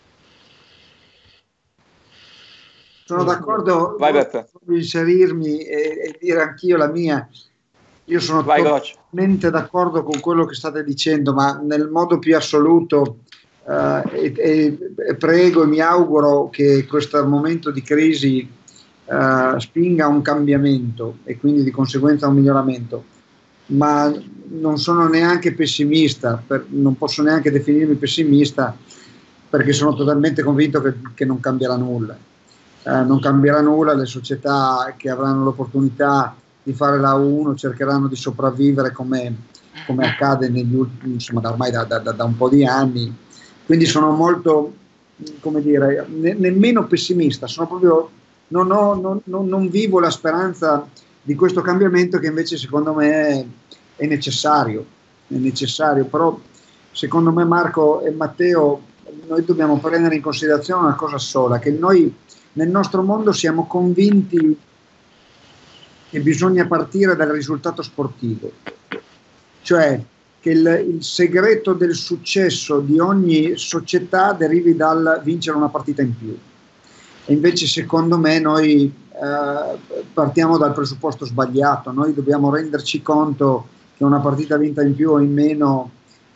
Speaker 3: Sono d'accordo,
Speaker 2: Vai,
Speaker 3: voglio inserirmi e, e dire anch'io la mia. Io sono
Speaker 2: Vai,
Speaker 3: totalmente d'accordo con quello che state dicendo, ma nel modo più assoluto, eh, e, e, e prego e mi auguro che questo momento di crisi eh, spinga a un cambiamento e quindi di conseguenza a un miglioramento, ma non sono neanche pessimista, per, non posso neanche definirmi pessimista, perché sono totalmente convinto che, che non cambierà nulla. Eh, non cambierà nulla, le società che avranno l'opportunità di fare la uno cercheranno di sopravvivere come, come accade negli ultimi, insomma, ormai da, da, da un po' di anni, quindi sono molto, come dire, ne, nemmeno pessimista, sono proprio, non, ho, non, non, non vivo la speranza di questo cambiamento che invece secondo me è, è necessario, è necessario, però secondo me Marco e Matteo noi dobbiamo prendere in considerazione una cosa sola, che noi nel nostro mondo siamo convinti che bisogna partire dal risultato sportivo, cioè che il, il segreto del successo di ogni società derivi dal vincere una partita in più. E invece secondo me noi eh, partiamo dal presupposto sbagliato, noi dobbiamo renderci conto che una partita vinta in più o in meno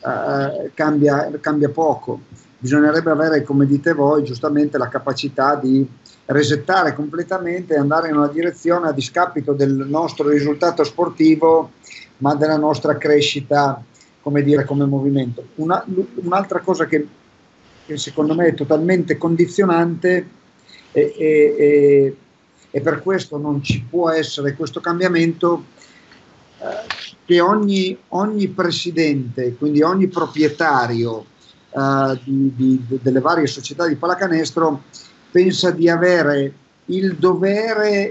Speaker 3: eh, cambia, cambia poco. Bisognerebbe avere, come dite voi, giustamente la capacità di resettare completamente e andare in una direzione a discapito del nostro risultato sportivo, ma della nostra crescita, come dire, come movimento. Una, un'altra cosa che, che secondo me è totalmente condizionante e, e, e, e per questo non ci può essere questo cambiamento, eh, che ogni, ogni presidente, quindi ogni proprietario Uh, di, di, delle varie società di pallacanestro pensa di avere il dovere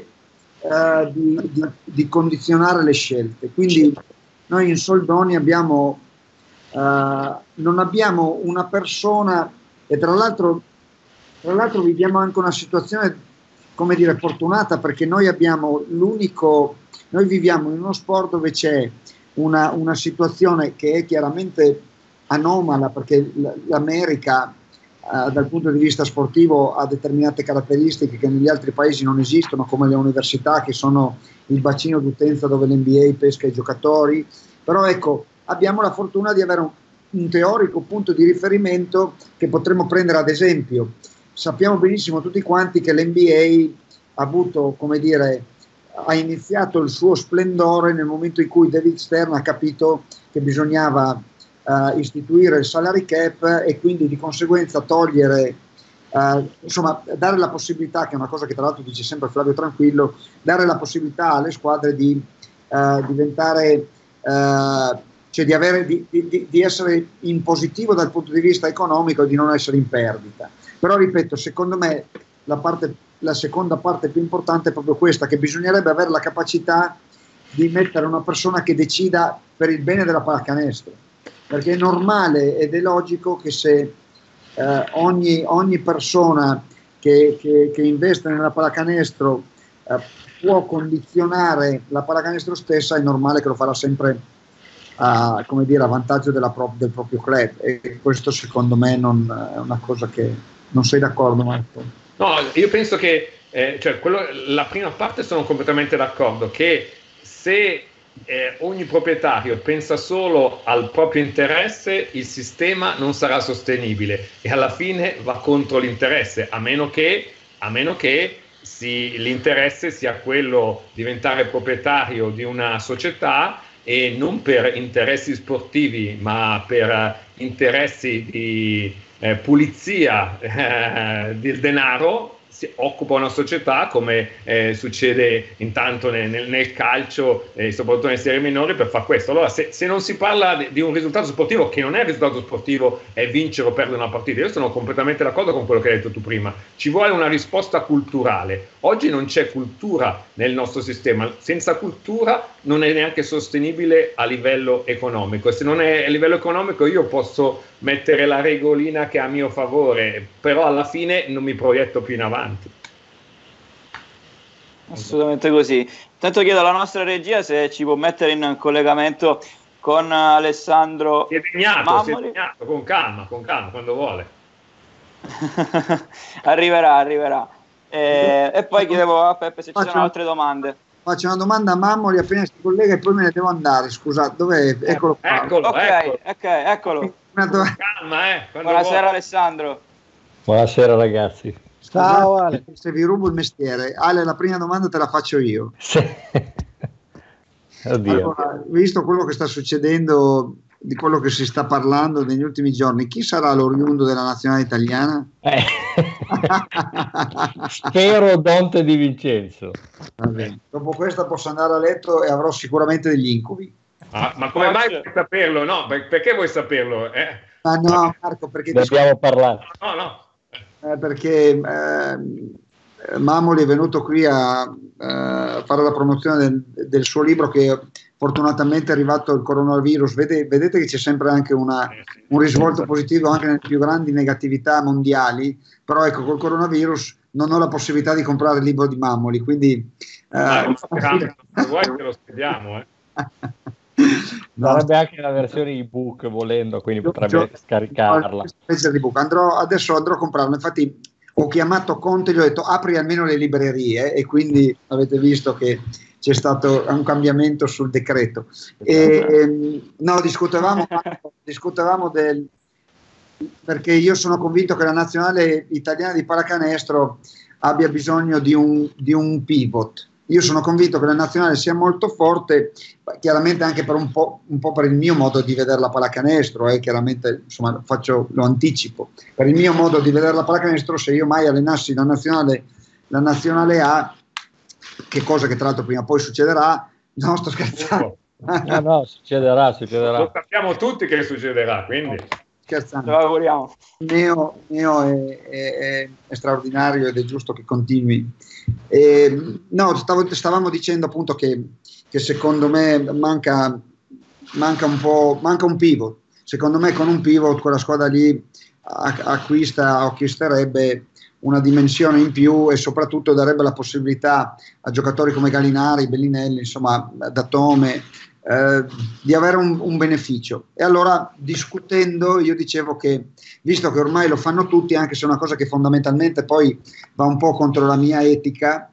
Speaker 3: uh, di, di, di condizionare le scelte. Quindi noi in soldoni abbiamo uh, non abbiamo una persona, e tra l'altro tra l'altro viviamo anche una situazione, come dire, fortunata, perché noi abbiamo l'unico noi viviamo in uno sport dove c'è una, una situazione che è chiaramente anomala, perché l'America eh, dal punto di vista sportivo ha determinate caratteristiche che negli altri paesi non esistono, come le università, che sono il bacino d'utenza dove l'N B A pesca i giocatori. Però ecco, abbiamo la fortuna di avere un, un teorico punto di riferimento che potremmo prendere ad esempio. Sappiamo benissimo tutti quanti che l'N B A ha avuto, come dire, ha iniziato il suo splendore nel momento in cui David Stern ha capito che bisognava Uh, istituire il salary cap e quindi di conseguenza togliere, uh, insomma, dare la possibilità, che è una cosa che tra l'altro dice sempre Flavio Tranquillo, dare la possibilità alle squadre di uh, diventare, uh, cioè di, avere, di, di, di essere in positivo dal punto di vista economico e di non essere in perdita. Però ripeto, secondo me la, parte, la seconda parte più importante è proprio questa, che bisognerebbe avere la capacità di mettere una persona che decida per il bene della pallacanestro. Perché è normale ed è logico che se eh, ogni, ogni persona che, che, che investe nella pallacanestro eh, può condizionare la pallacanestro stessa, è normale che lo farà sempre a, come dire, a vantaggio della pro- del proprio club, e questo secondo me non è una cosa che non sei d'accordo, Marco?
Speaker 1: No, io penso che eh, cioè quello, la prima parte sono completamente d'accordo, che se eh, ogni proprietario pensa solo al proprio interesse, il sistema non sarà sostenibile e alla fine va contro l'interesse, a meno che, a meno che si, l'interesse sia quello di diventare proprietario di una società, e non per interessi sportivi ma per interessi di eh, pulizia eh, del denaro. Si occupa una società, come eh, succede intanto nel, nel, nel calcio e eh, soprattutto nelle serie minori, per fare questo. Allora se, se non si parla di, di un risultato sportivo, che non è il risultato sportivo è vincere o perdere una partita, io sono completamente d'accordo con quello che hai detto tu prima, ci vuole una risposta culturale. Oggi non c'è cultura nel nostro sistema, senza cultura non è neanche sostenibile a livello economico, e se non è a livello economico io posso mettere la regolina che è a mio favore, però alla fine non mi proietto più in avanti.
Speaker 2: Assolutamente così. Intanto chiedo alla nostra regia se ci può mettere in collegamento con Alessandro.
Speaker 1: Si è degnato, si è degnato, con calma, con calma, quando vuole.
Speaker 2: arriverà, arriverà. E, e poi chiedevo a Peppe se ci sono altre domande.
Speaker 3: Faccio una domanda a Mammoli appena si collega e poi me ne devo andare. Scusa, dov'è? Eccolo qua.
Speaker 1: Eccolo,
Speaker 2: ok,
Speaker 1: eccolo.
Speaker 2: ok, eccolo.
Speaker 3: Do...
Speaker 1: Calma, eh,
Speaker 2: Buonasera
Speaker 1: vuole.
Speaker 2: Alessandro.
Speaker 7: Buonasera ragazzi.
Speaker 4: Ciao Ale.
Speaker 3: Se vi rubo il mestiere, Ale, la prima domanda te la faccio io.
Speaker 7: Sì. Oddio.
Speaker 3: Allora, visto quello che sta succedendo, di quello che si sta parlando negli ultimi giorni, chi sarà l'oriundo della nazionale italiana?
Speaker 7: Eh. Spero Dante Di Vincenzo.
Speaker 3: Va bene. Dopo questo posso andare a letto e avrò sicuramente degli incubi.
Speaker 1: Ah, ma come mai vuoi saperlo? No, perché vuoi saperlo? Eh?
Speaker 3: Ah, no, Marco, perché
Speaker 7: ne abbiamo parlato.
Speaker 1: No, no.
Speaker 3: Eh, perché eh, Mamoli è venuto qui a, a fare la promozione del, del suo libro, che fortunatamente è arrivato il coronavirus. Vede, vedete che c'è sempre anche una, un risvolto positivo anche nelle più grandi negatività mondiali, però ecco, col coronavirus non ho la possibilità di comprare il libro di Mamoli, quindi
Speaker 1: eh,
Speaker 3: eh,
Speaker 1: se vuoi te lo spediamo, eh.
Speaker 3: No,
Speaker 7: sarebbe anche la versione ebook volendo, quindi potrebbe scaricarla.
Speaker 3: Andrò, adesso andrò a comprarla. Infatti ho chiamato Conte e gli ho detto apri almeno le librerie, e quindi avete visto che c'è stato un cambiamento sul decreto. E, no, discutevamo, discutevamo del, perché io sono convinto che la nazionale italiana di pallacanestro abbia bisogno di un, di un pivot. Io sono convinto che la nazionale sia molto forte, chiaramente anche per un po', un po' per il mio modo di vedere la pallacanestro, eh, chiaramente insomma, faccio, lo anticipo. Per il mio modo di vedere la pallacanestro, se io mai allenassi la nazionale, la nazionale A, che cosa che tra l'altro prima o poi succederà, no, sto scherzando.
Speaker 7: No, no, succederà, succederà.
Speaker 1: Lo sappiamo tutti che succederà, quindi.
Speaker 3: Scherzando.
Speaker 2: Lo auguriamo.
Speaker 3: Neo, Neo è, è, è straordinario ed è giusto che continui. E, no, stavo, stavamo dicendo appunto che, che secondo me manca, manca un po', manca un pivot. Secondo me con un pivot quella squadra lì acquista, acquisterebbe una dimensione in più, e soprattutto darebbe la possibilità a giocatori come Gallinari, Bellinelli, insomma Datome, eh, di avere un, un beneficio. E allora, discutendo, io dicevo che, visto che ormai lo fanno tutti, anche se è una cosa che fondamentalmente poi va un po' contro la mia etica,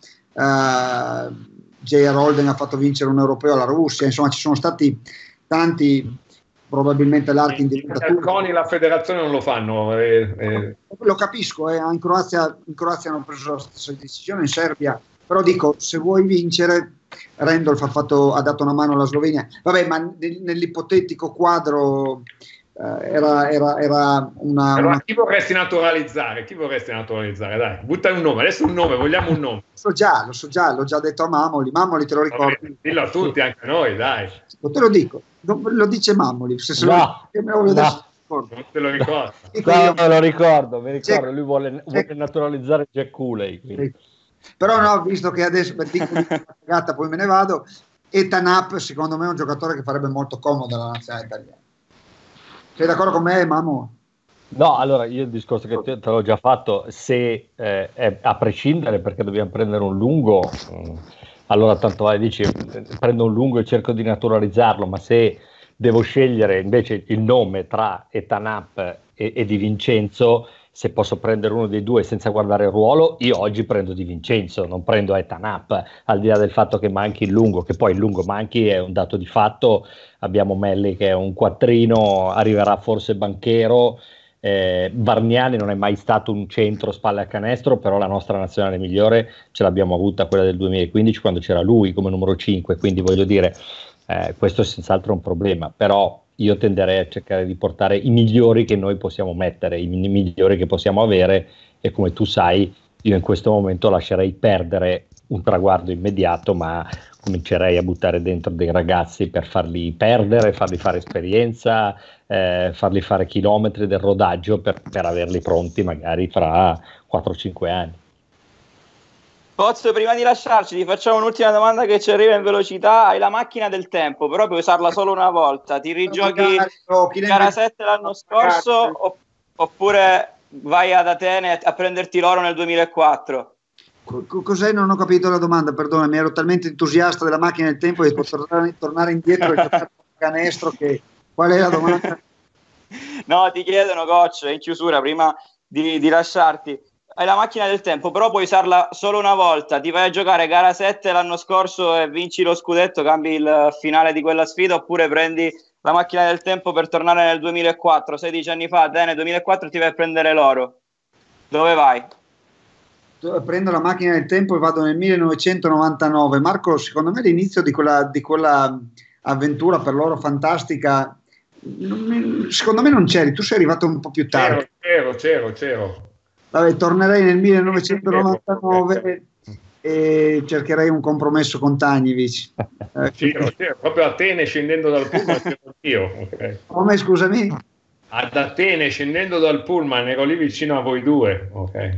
Speaker 3: eh, J R. Holden ha fatto vincere un europeo alla Russia, insomma ci sono stati tanti, probabilmente l'Arkin diventa
Speaker 1: il CONI e la federazione non lo fanno, eh, eh.
Speaker 3: Lo capisco, eh. in, Croazia, in Croazia hanno preso la stessa decisione, in Serbia, però dico, se vuoi vincere, Randolph ha, fatto, ha dato una mano alla Slovenia, vabbè, ma nell'ipotetico quadro eh, era, era, era una,
Speaker 1: allora
Speaker 3: una...
Speaker 1: chi vorresti naturalizzare? Chi vorresti naturalizzare? Dai, butta un nome, adesso un nome, vogliamo un nome.
Speaker 3: Lo so già, lo so già, l'ho già detto a Mamoli, Mamoli te lo ricordi?
Speaker 1: Vabbè, dillo a tutti, anche a noi, dai.
Speaker 3: Te lo dico, lo dice Mamoli, se se
Speaker 7: no,
Speaker 3: lo, lo adesso
Speaker 7: no.
Speaker 1: Non te lo ricordo.
Speaker 7: No, me lo ricordo, mi ricordo, lui vuole, vuole naturalizzare Jack Cooley. Quindi.
Speaker 3: Però no, visto che adesso dico una cagata, poi me ne vado, e Tanap secondo me è un giocatore che farebbe molto comodo alla nazionale italiana. Sei d'accordo con me, Mamo?
Speaker 7: No, allora io il discorso che te, te l'ho già fatto, se eh, è a prescindere perché dobbiamo prendere un lungo, mh, allora tanto vale, dici prendo un lungo e cerco di naturalizzarlo, ma se devo scegliere invece il nome tra Etanap e, e Di Vincenzo, se posso prendere uno dei due senza guardare il ruolo, io oggi prendo Di Vincenzo, non prendo Etanap, al di là del fatto che manchi il lungo, che poi il lungo manchi è un dato di fatto. Abbiamo Melli che è un quattrino, arriverà forse Banchero. Eh, Bargnani non è mai stato un centro spalle a canestro, però la nostra nazionale migliore ce l'abbiamo avuta, quella del duemilaquindici, quando c'era lui come numero cinque, quindi voglio dire, eh, questo è senz'altro un problema, però io tenderei a cercare di portare i migliori che noi possiamo mettere, i migliori che possiamo avere, e come tu sai io in questo momento lascerei perdere un traguardo immediato, ma comincerei a buttare dentro dei ragazzi per farli perdere, farli fare esperienza, eh, farli fare chilometri del rodaggio per, per averli pronti magari fra quattro cinque anni.
Speaker 2: Pozzo, prima di lasciarci ti facciamo un'ultima domanda che ci arriva in velocità. Hai la macchina del tempo, però puoi usarla solo una volta, ti rigiochi gara sette l'anno scorso oppure vai ad Atene a prenderti l'oro nel duemilaquattro?
Speaker 3: Cos'è? Non ho capito la domanda, perdona, mi ero talmente entusiasta della macchina del tempo che posso tornare, tornare indietro e giocare a canestro. Che... Qual è la domanda?
Speaker 2: No, ti chiedono, coach, in chiusura, prima di, di lasciarti, hai la macchina del tempo, però puoi usarla solo una volta, ti vai a giocare gara sette l'anno scorso e vinci lo scudetto, cambi il finale di quella sfida, oppure prendi la macchina del tempo per tornare nel duemilaquattro, sedici anni fa, te nel duemilaquattro ti vai a prendere l'oro. Dove vai?
Speaker 3: Prendo la macchina del tempo e vado nel millenovecentonovantanove. Marco, secondo me l'inizio di quella, di quella avventura per l'oro fantastica, non, secondo me non c'eri, tu sei arrivato un po' più tardi.
Speaker 1: C'ero, c'ero, c'ero.
Speaker 3: Vabbè, tornerei nel millenovecentonovantanove e cercherei un compromesso con Tagnevic.
Speaker 1: Eh, c'ero, c'ero, proprio a Atene scendendo dal pullman c'ero io. Okay.
Speaker 3: Come, scusami?
Speaker 1: Ad Atene scendendo dal pullman ero lì vicino a voi due. Ok.
Speaker 3: Okay.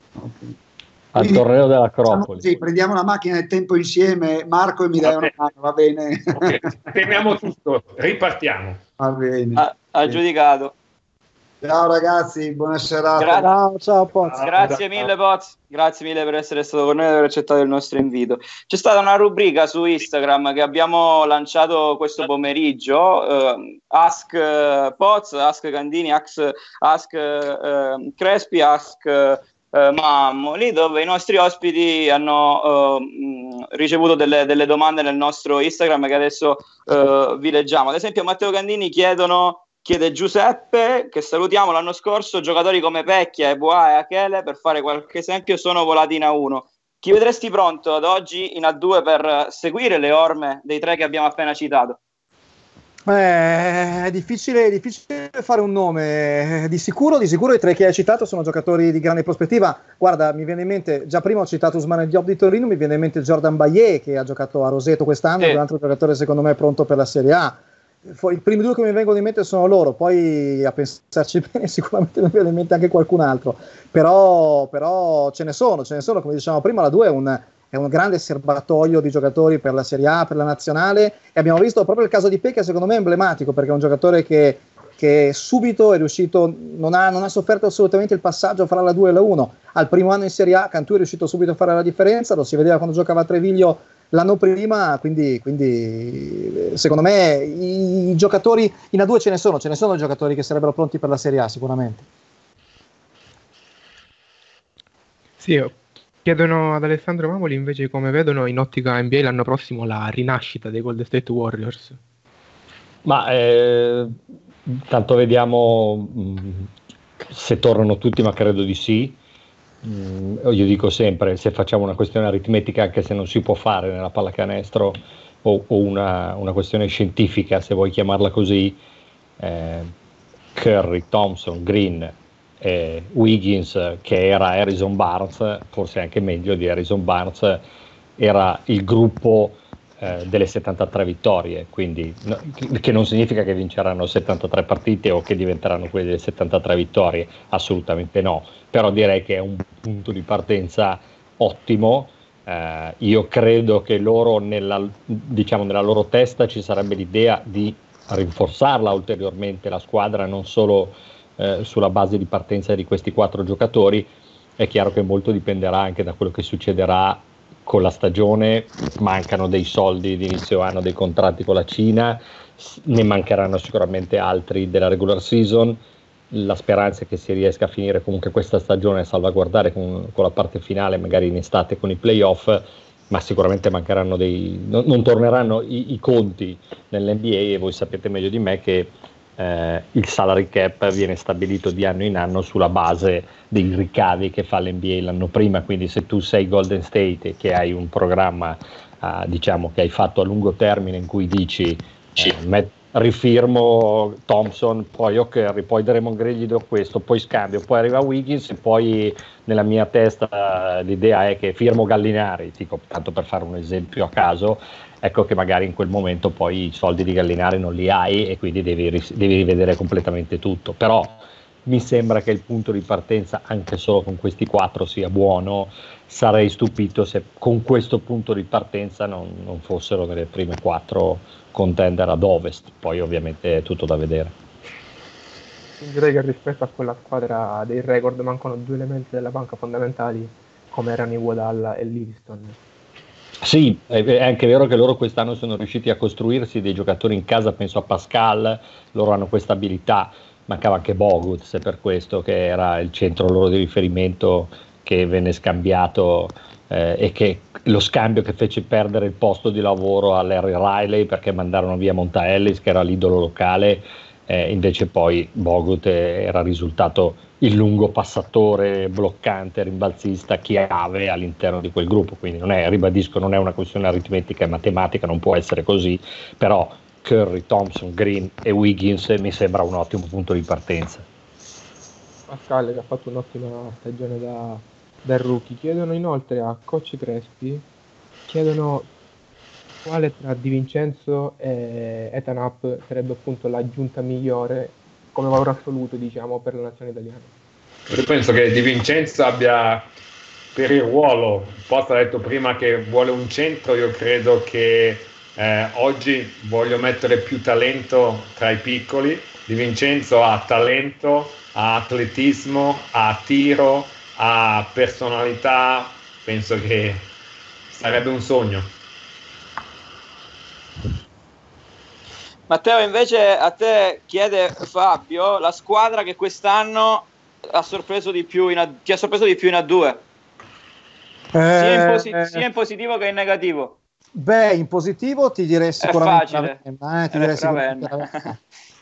Speaker 7: Al
Speaker 3: Quindi,
Speaker 7: torneo dell'Acropoli.
Speaker 3: Sì, prendiamo la macchina del tempo insieme, Marco, e mi dai una mano, va bene?
Speaker 1: Okay. Temiamo tutto, ripartiamo.
Speaker 3: Va bene.
Speaker 2: Ha, ha giudicato.
Speaker 3: Ciao ragazzi, buona serata.
Speaker 2: Gra-
Speaker 4: Ciao, ciao Poz.
Speaker 2: Grazie mille Poz, grazie mille per essere stato con noi e aver accettato il nostro invito. C'è stata una rubrica su Instagram che abbiamo lanciato questo pomeriggio, uh, Ask uh, Poz, Ask Candini, Ask, ask uh, Crespi, Ask uh, Mammoli, dove i nostri ospiti hanno uh, mh, ricevuto delle, delle domande nel nostro Instagram che adesso uh, vi leggiamo. Ad esempio Matteo Candini chiedono Chiede Giuseppe, che salutiamo, l'anno scorso giocatori come Pecchia, Eboa e Achele, per fare qualche esempio, sono volati in A uno. Chi vedresti pronto ad oggi in A due per seguire le orme dei tre che abbiamo appena citato?
Speaker 4: Eh, è difficile, è difficile fare un nome. Di sicuro, di sicuro i tre che hai citato sono giocatori di grande prospettiva. Guarda, mi viene in mente, già prima ho citato Ousmane Diop di Torino, mi viene in mente Jordan Baillet che ha giocato a Roseto quest'anno, sì. Un altro giocatore secondo me pronto per la Serie A. I primi due che mi vengono in mente sono loro, poi a pensarci bene sicuramente mi viene in mente anche qualcun altro, però, però ce ne sono, ce ne sono, come dicevamo prima, la due è un, è un grande serbatoio di giocatori per la Serie A, per la nazionale, e abbiamo visto proprio il caso di Pecchia, secondo me è emblematico, perché è un giocatore che, che subito è riuscito, non ha, non ha sofferto assolutamente il passaggio fra la due e la uno. Al primo anno in Serie A Cantù è riuscito subito a fare la differenza, lo si vedeva quando giocava a Treviglio l'anno prima, quindi, quindi secondo me i, i giocatori in A due ce ne sono, ce ne sono giocatori che sarebbero pronti per la Serie A sicuramente.
Speaker 5: Sì, chiedono ad Alessandro Mamoli invece come vedono in ottica N B A l'anno prossimo la rinascita dei Golden State Warriors.
Speaker 7: Ma eh, tanto vediamo mh, se tornano tutti, ma credo di sì. Mm, io dico sempre, se facciamo una questione aritmetica, anche se non si può fare nella pallacanestro, o, o una, una questione scientifica, se vuoi chiamarla così, eh, Curry, Thompson, Green, eh, Wiggins, che era Harrison Barnes, forse anche meglio di Harrison Barnes, era il gruppo eh, delle settantatré vittorie, quindi no, che non significa che vinceranno settantatré partite o che diventeranno quelle delle settantatré vittorie, assolutamente no, però direi che è un punto di partenza ottimo. Eh, io credo che loro nella, diciamo, nella loro testa ci sarebbe l'idea di rinforzarla ulteriormente la squadra, non solo eh, sulla base di partenza di questi quattro giocatori. È chiaro che molto dipenderà anche da quello che succederà con la stagione. Mancano dei soldi di inizio anno, dei contratti con la Cina, ne mancheranno sicuramente altri della regular season. La speranza è che si riesca a finire comunque questa stagione a salvaguardare con, con la parte finale, magari in estate con i playoff, ma sicuramente mancheranno dei, non, non torneranno i, i conti nell'N B A, e voi sapete meglio di me che eh, il salary cap viene stabilito di anno in anno sulla base dei ricavi che fa l'N B A l'anno prima. Quindi se tu sei Golden State e che hai un programma eh, diciamo che hai fatto a lungo termine in cui dici eh, met- rifirmo Thompson, poi ok, poi Draymond Green gli do questo, poi scambio, poi arriva Wiggins, e poi nella mia testa l'idea è che firmo Gallinari, dico, tanto per fare un esempio a caso, ecco che magari in quel momento poi i soldi di Gallinari non li hai e quindi devi, devi rivedere completamente tutto. Però mi sembra che il punto di partenza anche solo con questi quattro sia buono. Sarei stupito se con questo punto di partenza non, non fossero nelle prime quattro contender ad ovest, poi ovviamente è tutto da vedere.
Speaker 6: Direi che rispetto a quella squadra dei record mancano due elementi della banca fondamentali, come erano Iguodala e Livingston.
Speaker 7: Sì, è anche vero che loro quest'anno sono riusciti a costruirsi dei giocatori in casa, penso a Pascal, loro hanno questa abilità. Mancava anche Bogut, se per questo, che era il centro loro di riferimento, che venne scambiato eh, e che lo scambio che fece perdere il posto di lavoro a Larry Riley, perché mandarono via Monta Ellis, che era l'idolo locale, eh, invece poi Bogut era risultato il lungo passatore, bloccante, rimbalzista, chiave all'interno di quel gruppo. Quindi non è, ribadisco, non è una questione aritmetica e matematica, non può essere così, però Curry, Thompson, Green e Wiggins mi sembra un ottimo punto di partenza.
Speaker 6: Pascal, che ha fatto un'ottima stagione da, da rookie. Chiedono inoltre a coach Crespi, chiedono quale tra Di Vincenzo e Ethan Happ sarebbe appunto l'aggiunta migliore come valore assoluto, diciamo, per la nazione italiana.
Speaker 1: Io penso che Di Vincenzo abbia, per il ruolo, Posta ha detto prima che vuole un centro, io credo che eh, oggi voglio mettere più talento tra i piccoli. Di Vincenzo ha talento, ha atletismo, ha tiro, ha personalità, penso che sarebbe un sogno.
Speaker 2: Matteo, invece a te chiede Fabio la squadra che quest'anno ha sorpreso di più in A, ti ha sorpreso di più in A due, eh, sia, in posi- sia in positivo che in negativo.
Speaker 4: Beh, in positivo ti direi sicuramente
Speaker 2: Ravenna,
Speaker 4: eh, ti direi sicuramente Ravenna,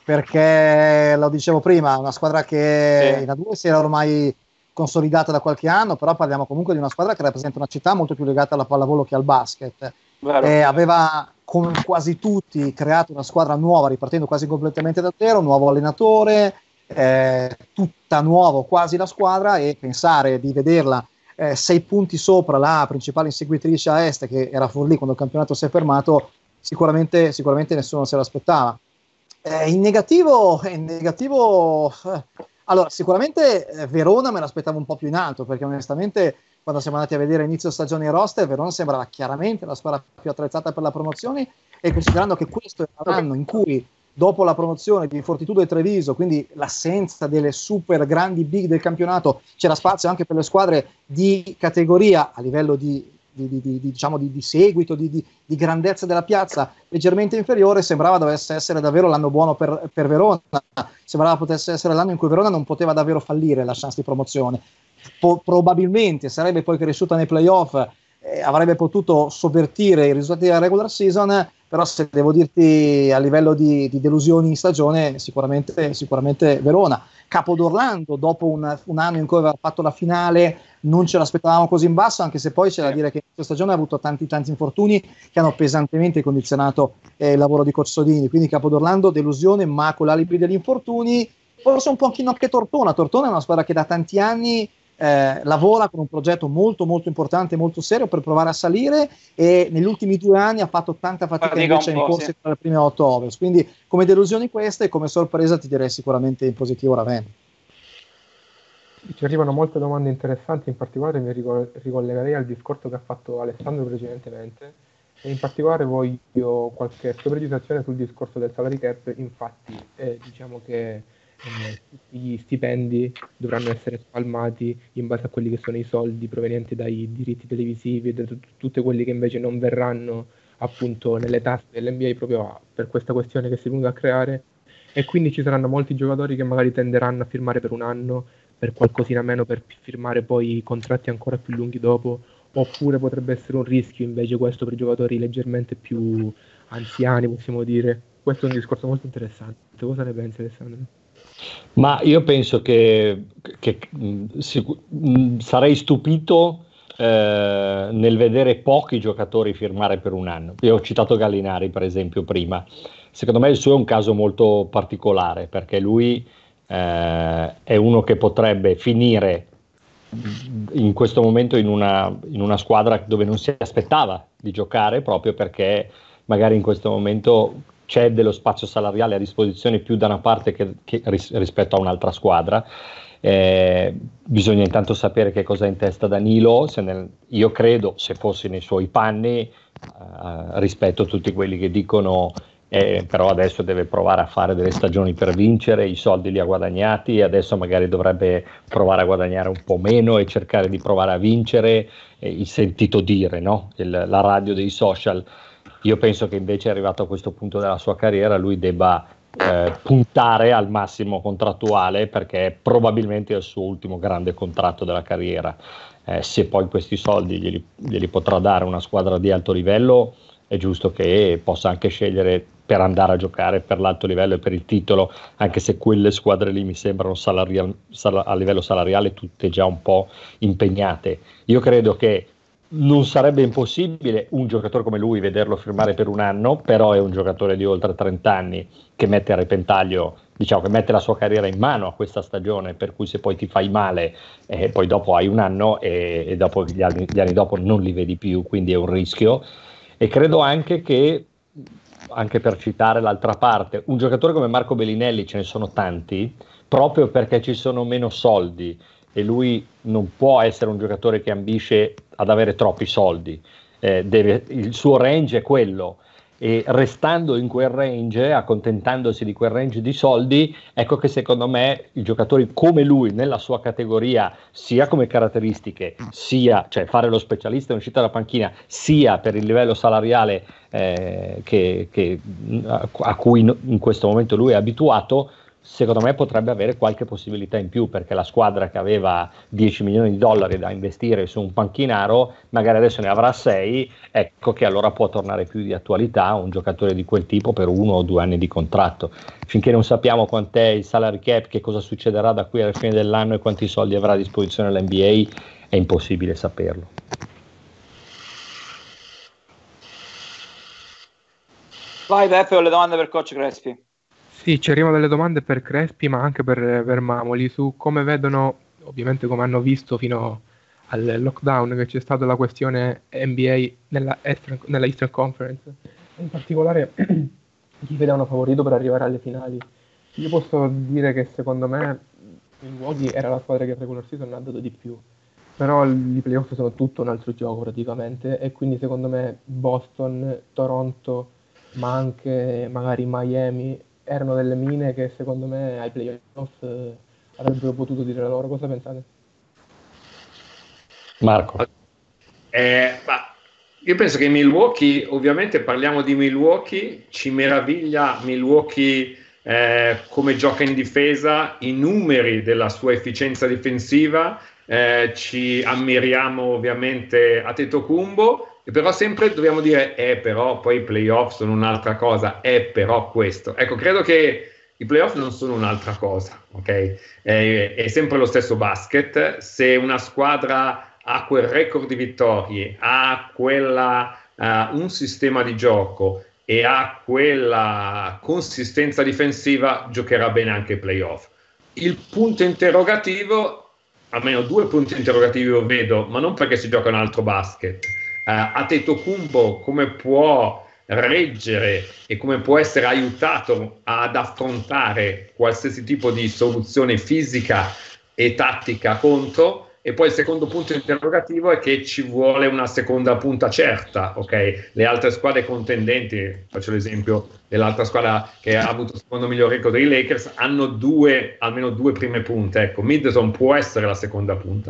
Speaker 4: perché lo dicevo prima, una squadra che sì. in A due si era ormai consolidata da qualche anno, però parliamo comunque di una squadra che rappresenta una città molto più legata alla pallavolo che al basket. E aveva, come quasi tutti, creato una squadra nuova, ripartendo quasi completamente da zero, nuovo allenatore, eh, tutta nuova quasi la squadra, e pensare di vederla eh, sei punti sopra la principale inseguitrice a est, che era Forlì quando il campionato si è fermato, sicuramente, sicuramente nessuno se l'aspettava. Eh, in negativo, in negativo eh, allora sicuramente eh, Verona me l'aspettavo un po' più in alto, perché onestamente quando siamo andati a vedere inizio stagione roster, Verona sembrava chiaramente la squadra più attrezzata per la promozione, e considerando che questo è l'anno in cui, dopo la promozione di Fortitudo e Treviso, quindi l'assenza delle super grandi big del campionato, c'era spazio anche per le squadre di categoria a livello di, di, di, di, diciamo di, di seguito, di, di, di grandezza della piazza leggermente inferiore, sembrava dovesse essere davvero l'anno buono per, per Verona, sembrava potesse essere l'anno in cui Verona non poteva davvero fallire la chance di promozione. Po- probabilmente sarebbe poi cresciuta nei playoff, eh, avrebbe potuto sovvertire i risultati della regular season, però se devo dirti a livello di, di delusioni in stagione, sicuramente, sicuramente Verona. Capodorlando, dopo un, un anno in cui aveva fatto la finale, non ce l'aspettavamo così in basso, anche se poi c'è da dire che questa stagione ha avuto tanti tanti infortuni che hanno pesantemente condizionato eh, il lavoro di Coach Sodini, quindi Capodorlando delusione, ma con l'alibi degli infortuni. Forse un pochino anche Tortona. Tortona è una squadra che da tanti anni Eh, lavora con un progetto molto molto importante, molto serio per provare a salire, e negli ultimi due anni ha fatto tanta fatica, fatica invece in corsa tra le prime otto overs. Quindi come delusioni queste, e come sorpresa ti direi sicuramente in positivo Ravenna.
Speaker 6: Ci arrivano molte domande interessanti, in particolare mi ricollegherei al discorso che ha fatto Alessandro precedentemente, e in particolare voglio qualche sua precisazione sul discorso del salary cap. Infatti eh, diciamo che eh, tutti gli stipendi dovranno essere spalmati in base a quelli che sono i soldi provenienti dai diritti televisivi e da t- tutti quelli che invece non verranno appunto nelle tasche dell'N B A proprio per questa questione che si è venuta a creare, e quindi ci saranno molti giocatori che magari tenderanno a firmare per un anno, per qualcosina meno, per firmare poi contratti ancora più lunghi dopo, oppure potrebbe essere un rischio invece questo per giocatori leggermente più anziani, possiamo dire. Questo è un discorso molto interessante. Cosa ne pensi, Alessandro?
Speaker 7: Ma io penso che, che mh, sic- mh, sarei stupito eh, nel vedere pochi giocatori firmare per un anno. Io ho citato Gallinari, per esempio, prima. Secondo me il suo è un caso molto particolare, perché lui eh, è uno che potrebbe finire in questo momento in una, in una squadra dove non si aspettava di giocare, proprio perché magari in questo momento c'è dello spazio salariale a disposizione più da una parte che, che ris- rispetto a un'altra squadra. Eh, bisogna intanto sapere che cosa ha in testa Danilo. Se nel, io credo, se fossi nei suoi panni, eh, rispetto a tutti quelli che dicono eh, però adesso deve provare a fare delle stagioni per vincere, i soldi li ha guadagnati, adesso magari dovrebbe provare a guadagnare un po' meno e cercare di provare a vincere, eh, il sentito dire, no? Il, la radio dei social. Io penso che invece arrivato a questo punto della sua carriera lui debba eh, puntare al massimo contrattuale, perché probabilmente è il suo ultimo grande contratto della carriera. Eh, se poi questi soldi glieli, glieli potrà dare una squadra di alto livello, è giusto che possa anche scegliere per andare a giocare per l'alto livello e per il titolo, anche se quelle squadre lì mi sembrano salarial, sal, a livello salariale tutte già un po' impegnate. Io credo che non sarebbe impossibile un giocatore come lui vederlo firmare per un anno, però è un giocatore di oltre trenta anni che mette a repentaglio, diciamo che mette la sua carriera in mano a questa stagione, per cui se poi ti fai male eh, poi dopo hai un anno e, e dopo gli anni, gli anni dopo non li vedi più, quindi è un rischio. E credo anche che, anche per citare l'altra parte, un giocatore come Marco Bellinelli ce ne sono tanti, proprio perché ci sono meno soldi e lui non può essere un giocatore che ambisce ad avere troppi soldi, eh, deve, il suo range è quello, e restando in quel range, accontentandosi di quel range di soldi, ecco che secondo me i giocatori come lui nella sua categoria, sia come caratteristiche, sia, cioè fare lo specialista in uscita dalla panchina, sia per il livello salariale eh, che, che, a cui in questo momento lui è abituato, secondo me potrebbe avere qualche possibilità in più, perché la squadra che aveva dieci milioni di dollari da investire su un panchinaro magari adesso ne avrà sei, ecco che allora può tornare più di attualità un giocatore di quel tipo per uno o due anni di contratto. Finché non sappiamo quant'è il salary cap, che cosa succederà da qui alla fine dell'anno e quanti soldi avrà a disposizione l'N B A, è impossibile saperlo.
Speaker 2: Vai Peppe, ho le domande per Coach Crespi.
Speaker 6: Sì, ci arrivano delle domande per Crespi, ma anche per, per Mamoli, su come vedono, ovviamente come hanno visto fino al lockdown, che c'è stata la questione N B A nella Eastern, nella Eastern Conference, in particolare chi vedevano favorito per arrivare alle finali. Io posso dire che secondo me Milwaukee era la squadra che il regular season ha dato di più, però i playoff sono tutto un altro gioco praticamente, e quindi secondo me Boston, Toronto, ma anche magari Miami erano delle mine che secondo me ai playoff eh, avrebbero potuto dire la loro. Cosa pensate?
Speaker 7: Marco?
Speaker 1: Eh, ma io penso che Milwaukee, ovviamente parliamo di Milwaukee, ci meraviglia Milwaukee eh, come gioca in difesa, i numeri della sua efficienza difensiva, eh, ci ammiriamo ovviamente a Antetokounmpo, e però sempre dobbiamo dire eh però poi i playoff sono un'altra cosa, è però questo. Ecco, credo che i playoff non sono un'altra cosa, ok? È, è sempre lo stesso basket. Se una squadra ha quel record di vittorie, ha quella, uh, un sistema di gioco e ha quella consistenza difensiva, giocherà bene anche i playoff. Il punto interrogativo, almeno due punti interrogativi lo vedo, ma non perché si gioca un altro basket. Uh, Antetokounmpo come può reggere e come può essere aiutato ad affrontare qualsiasi tipo di soluzione fisica e tattica contro, E poi il secondo punto interrogativo è che ci vuole una seconda punta certa, ok? Le altre squadre contendenti, faccio l'esempio dell'altra squadra che ha avuto il secondo miglior record dei Lakers, hanno due, almeno due prime punte. Ecco, Middleton può essere la seconda punta.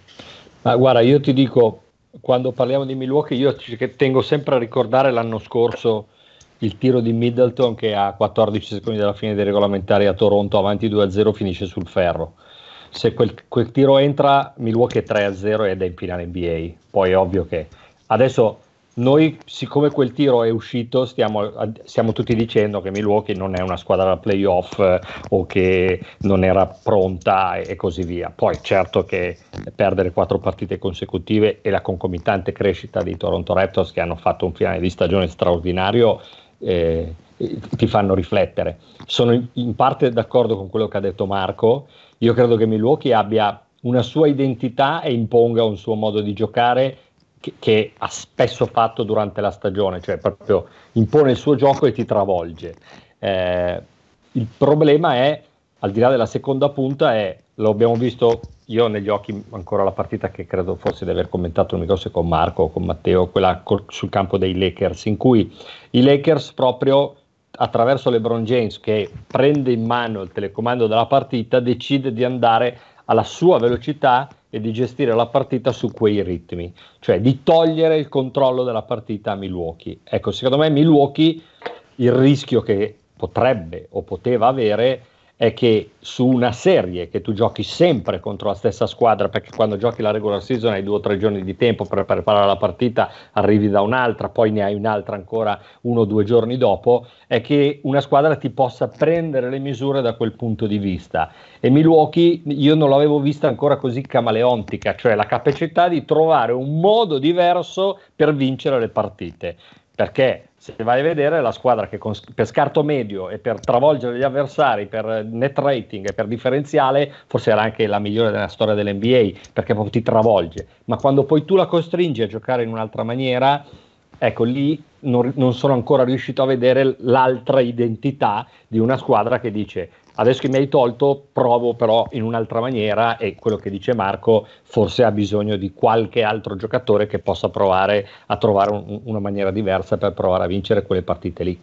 Speaker 7: Ma guarda, io ti dico, quando parliamo di Milwaukee, io ci tengo sempre a ricordare l'anno scorso il tiro di Middleton che a quattordici secondi dalla fine dei regolamentari a Toronto, avanti due a zero, finisce sul ferro. Se quel, quel tiro entra, Milwaukee è tre a zero ed è in finale N B A. Poi è ovvio che adesso noi, siccome quel tiro è uscito, stiamo, stiamo tutti dicendo che Milwaukee non è una squadra da playoff eh, o che non era pronta e, e così via. Poi certo che perdere quattro partite consecutive e la concomitante crescita dei Toronto Raptors, che hanno fatto un finale di stagione straordinario, eh, ti fanno riflettere. Sono in, in parte d'accordo con quello che ha detto Marco. Io credo che Milwaukee abbia una sua identità e imponga un suo modo di giocare che, che ha spesso fatto durante la stagione, cioè proprio impone il suo gioco e ti travolge. Eh, il problema è, al di là della seconda punta, è, lo abbiamo visto io negli occhi ancora la partita che credo forse di aver commentato, non mi ricordo se con Marco o con Matteo, quella col, sul campo dei Lakers, in cui i Lakers proprio attraverso LeBron James, che prende in mano il telecomando della partita, decide di andare alla sua velocità e di gestire la partita su quei ritmi, cioè di togliere il controllo della partita a Milwaukee. Ecco, secondo me Milwaukee, il rischio che potrebbe o poteva avere è che su una serie che tu giochi sempre contro la stessa squadra, perché quando giochi la regular season hai due o tre giorni di tempo per preparare la partita, arrivi da un'altra, poi ne hai un'altra ancora uno o due giorni dopo, è che una squadra ti possa prendere le misure da quel punto di vista. E Milwaukee io non l'avevo vista ancora così camaleontica, cioè la capacità di trovare un modo diverso per vincere le partite, perché se vai a vedere la squadra che con, per scarto medio e per travolgere gli avversari, per net rating e per differenziale, forse era anche la migliore della storia dell'N B A, perché proprio ti travolge, ma quando poi tu la costringi a giocare in un'altra maniera, ecco lì non, non sono ancora riuscito a vedere l'altra identità di una squadra che dice: adesso che mi hai tolto, provo però in un'altra maniera, e quello che dice Marco, forse ha bisogno di qualche altro giocatore che possa provare a trovare un, una maniera diversa per provare a vincere quelle partite lì.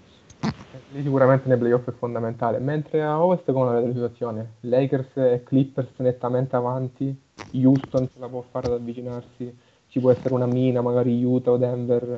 Speaker 6: Lì sicuramente nei playoff è fondamentale, mentre a Ovest come la situazione? Lakers e Clippers nettamente avanti, Houston ce la può fare ad avvicinarsi, ci può essere una mina, magari Utah o Denver.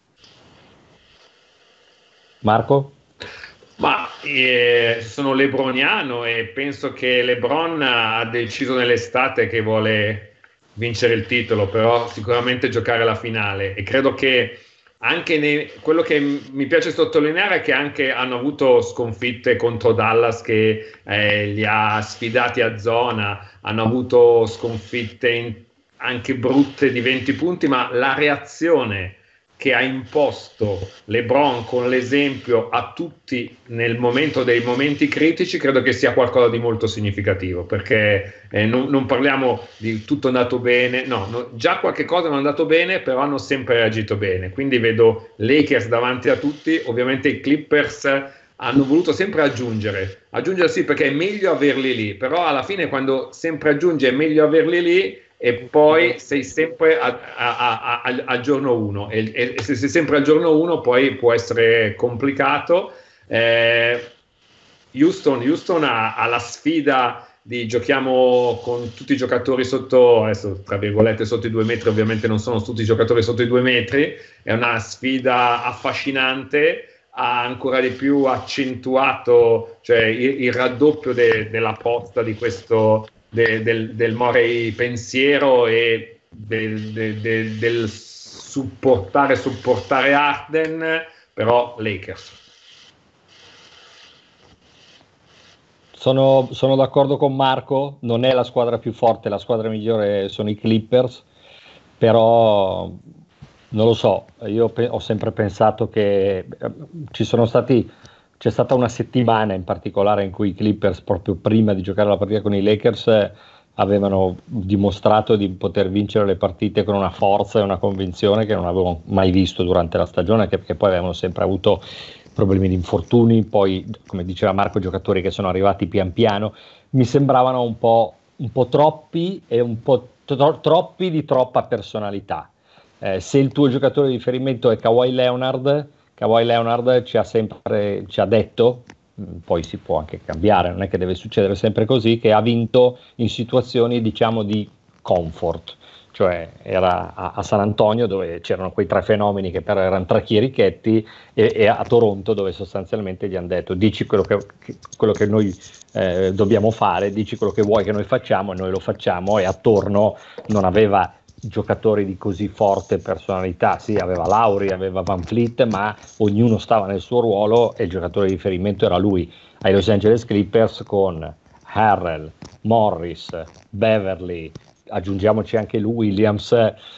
Speaker 7: Marco?
Speaker 1: Ma eh, sono lebroniano e penso che LeBron ha deciso nell'estate che vuole vincere il titolo, però sicuramente giocare la finale, e credo che anche nei, quello che mi piace sottolineare è che anche hanno avuto sconfitte contro Dallas che eh, li ha sfidati a zona, hanno avuto sconfitte in, anche brutte di venti punti, ma la reazione che ha imposto LeBron con l'esempio a tutti nel momento dei momenti critici credo che sia qualcosa di molto significativo, perché eh, non, non parliamo di tutto andato bene, no, no, già qualche cosa non è andato bene, però hanno sempre reagito bene, quindi vedo Lakers davanti a tutti. Ovviamente i Clippers hanno voluto sempre aggiungere, aggiungere sì, perché è meglio averli lì, però alla fine quando sempre aggiunge è meglio averli lì, e poi sei sempre a, a, a, a, al giorno uno, e, e se sei sempre al giorno uno poi può essere complicato. eh, Houston, Houston ha, ha la sfida di giochiamo con tutti i giocatori sotto, adesso tra virgolette sotto i due metri, ovviamente non sono tutti i giocatori sotto i due metri, è una sfida affascinante, ha ancora di più accentuato, cioè il, il raddoppio de, della posta di questo De, del, del Morey pensiero e del, de, de, del supportare supportare Harden, però Lakers.
Speaker 7: Sono, sono d'accordo con Marco, non è la squadra più forte, la squadra migliore sono i Clippers, però non lo so, io pe- ho sempre pensato che eh, ci sono stati C'è stata una settimana in particolare in cui i Clippers, proprio prima di giocare la partita con i Lakers, eh, avevano dimostrato di poter vincere le partite con una forza e una convinzione che non avevo mai visto durante la stagione, che, perché poi avevano sempre avuto problemi di infortuni, poi come diceva Marco giocatori che sono arrivati pian piano, mi sembravano un po', un po' troppi e un po' tro- troppi di troppa personalità. Eh, se il tuo giocatore di riferimento è Kawhi Leonard, Kawhi Leonard ci ha sempre ci ha detto, poi si può anche cambiare, non è che deve succedere sempre così, che ha vinto in situazioni diciamo di comfort, cioè era a, a San Antonio dove c'erano quei tre fenomeni che però erano tre chierichetti e, e a Toronto dove sostanzialmente gli hanno detto dici quello che, che, quello che noi eh, dobbiamo fare, dici quello che vuoi che noi facciamo e noi lo facciamo, e attorno non aveva giocatori di così forte personalità, sì aveva Lauri, aveva Van Fleet, ma ognuno stava nel suo ruolo e il giocatore di riferimento era lui. Ai Los Angeles Clippers con Harrell, Morris, Beverly, aggiungiamoci anche lui, Williams,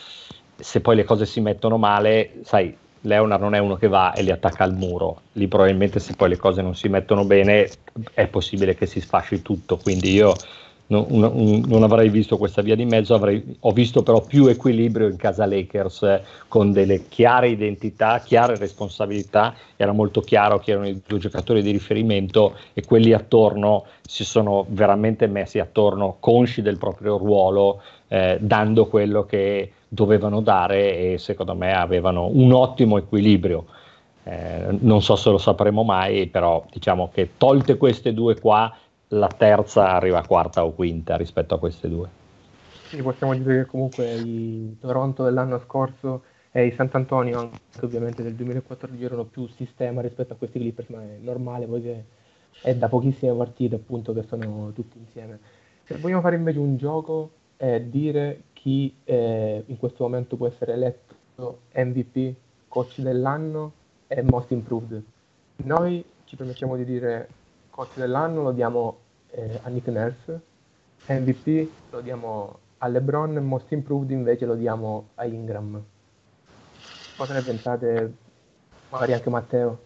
Speaker 7: se poi le cose si mettono male, sai, Leonard non è uno che va e li attacca al muro, lì probabilmente se poi le cose non si mettono bene è possibile che si sfasci tutto, quindi io non, non, non avrei visto questa via di mezzo, avrei, ho visto però più equilibrio in casa Lakers, eh, con delle chiare identità, chiare responsabilità, era molto chiaro che erano i due giocatori di riferimento e quelli attorno si sono veramente messi attorno, consci del proprio ruolo, eh, dando quello che dovevano dare e secondo me avevano un ottimo equilibrio. Eh, non so se lo sapremo mai, però diciamo che tolte queste due qua, la terza arriva quarta o quinta rispetto a queste due.
Speaker 6: Sì, possiamo dire che comunque i Toronto dell'anno scorso e i Sant'Antonio anche ovviamente del duemilaquattordici erano più sistema rispetto a questi Clippers, ma è normale poiché è da pochissime partite appunto che sono tutti insieme. Se vogliamo fare invece un gioco e dire chi eh, in questo momento può essere eletto M V P, coach dell'anno e most improved, noi ci permettiamo di dire coach dell'anno lo diamo eh, a Nick Nurse, M V P lo diamo a LeBron, most improved invece lo diamo a Ingram. Cosa ne pensate? Magari anche Matteo.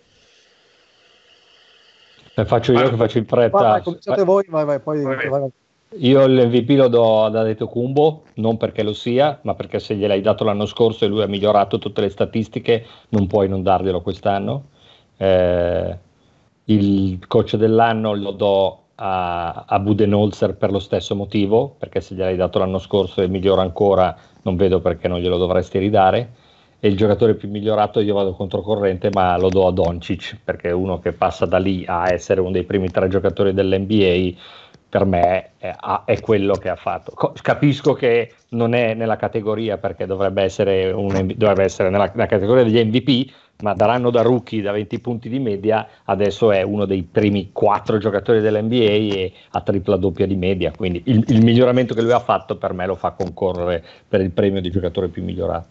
Speaker 7: Ne faccio io che faccio in fretta.
Speaker 4: Vai, vai, cominciate voi, vai, vai, poi vai, vai.
Speaker 7: Io l'M V P lo do ad Antetokounmpo, non perché lo sia, ma perché se gliel'hai dato l'anno scorso e lui ha migliorato tutte le statistiche, non puoi non darglielo quest'anno. Eh, il coach dell'anno lo do a, a Budenholzer per lo stesso motivo, perché se gliel'hai dato l'anno scorso e migliora ancora, non vedo perché non glielo dovresti ridare. E il giocatore più migliorato io vado controcorrente, ma lo do a Doncic, perché è uno che passa da lì a essere uno dei primi tre giocatori dell'N B A, per me è, è quello che ha fatto. Capisco che non è nella categoria, perché dovrebbe essere, un, dovrebbe essere nella, nella categoria degli M V P, ma daranno da rookie da venti punti di media, adesso è uno dei primi quattro giocatori dell'N B A e a tripla doppia di media, quindi il, il miglioramento che lui ha fatto per me lo fa concorrere per il premio di giocatore più migliorato.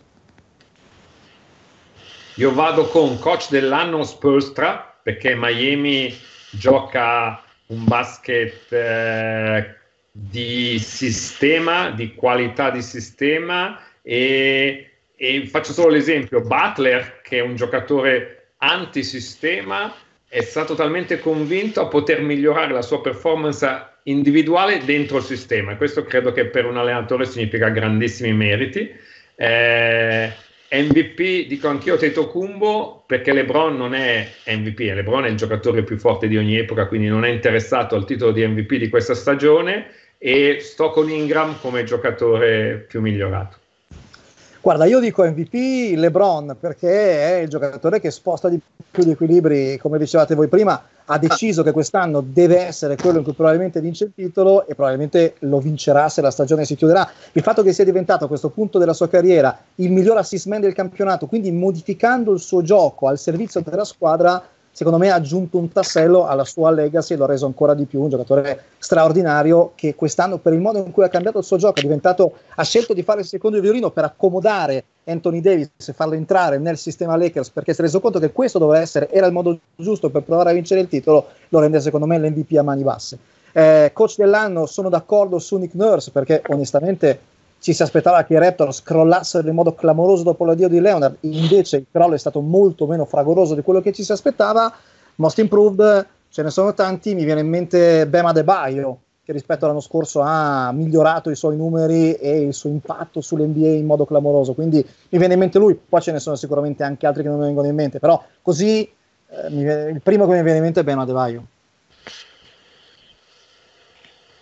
Speaker 1: Io vado con coach dell'anno Spoelstra, perché Miami gioca un basket eh, di sistema, di qualità di sistema, e, e faccio solo l'esempio, Butler, che è un giocatore antisistema, è stato talmente convinto a poter migliorare la sua performance individuale dentro il sistema, e questo credo che per un allenatore significa grandissimi meriti. eh, M V P dico anch'io Antetokounmpo, perché LeBron non è M V P, LeBron è il giocatore più forte di ogni epoca, quindi non è interessato al titolo di M V P di questa stagione, e sto con Ingram come giocatore più migliorato.
Speaker 4: Guarda, io dico M V P LeBron, perché è il giocatore che sposta di più gli equilibri, come dicevate voi prima, ha deciso che quest'anno deve essere quello in cui probabilmente vince il titolo, e probabilmente lo vincerà se la stagione si chiuderà. Il fatto che sia diventato a questo punto della sua carriera il miglior assist man del campionato, quindi modificando il suo gioco al servizio della squadra, secondo me ha aggiunto un tassello alla sua legacy e lo ha reso ancora di più un giocatore straordinario, che quest'anno, per il modo in cui ha cambiato il suo gioco, è diventato, ha scelto di fare il secondo violino per accomodare Anthony Davis e farlo entrare nel sistema Lakers, perché si è reso conto che questo doveva essere, era il modo giusto per provare a vincere il titolo, lo rende secondo me l'M V P a mani basse. Eh, coach dell'anno sono d'accordo su Nick Nurse, perché onestamente ci si aspettava che i Raptors crollassero in modo clamoroso dopo l'addio di Leonard, invece il crollo è stato molto meno fragoroso di quello che ci si aspettava. Most improved ce ne sono tanti, mi viene in mente Bam Adebayo, che rispetto all'anno scorso ha migliorato i suoi numeri e il suo impatto sull'N B A in modo clamoroso, quindi mi viene in mente lui, poi ce ne sono sicuramente anche altri che non mi vengono in mente, però così eh, mi viene, il primo che mi viene in mente è Bam Adebayo.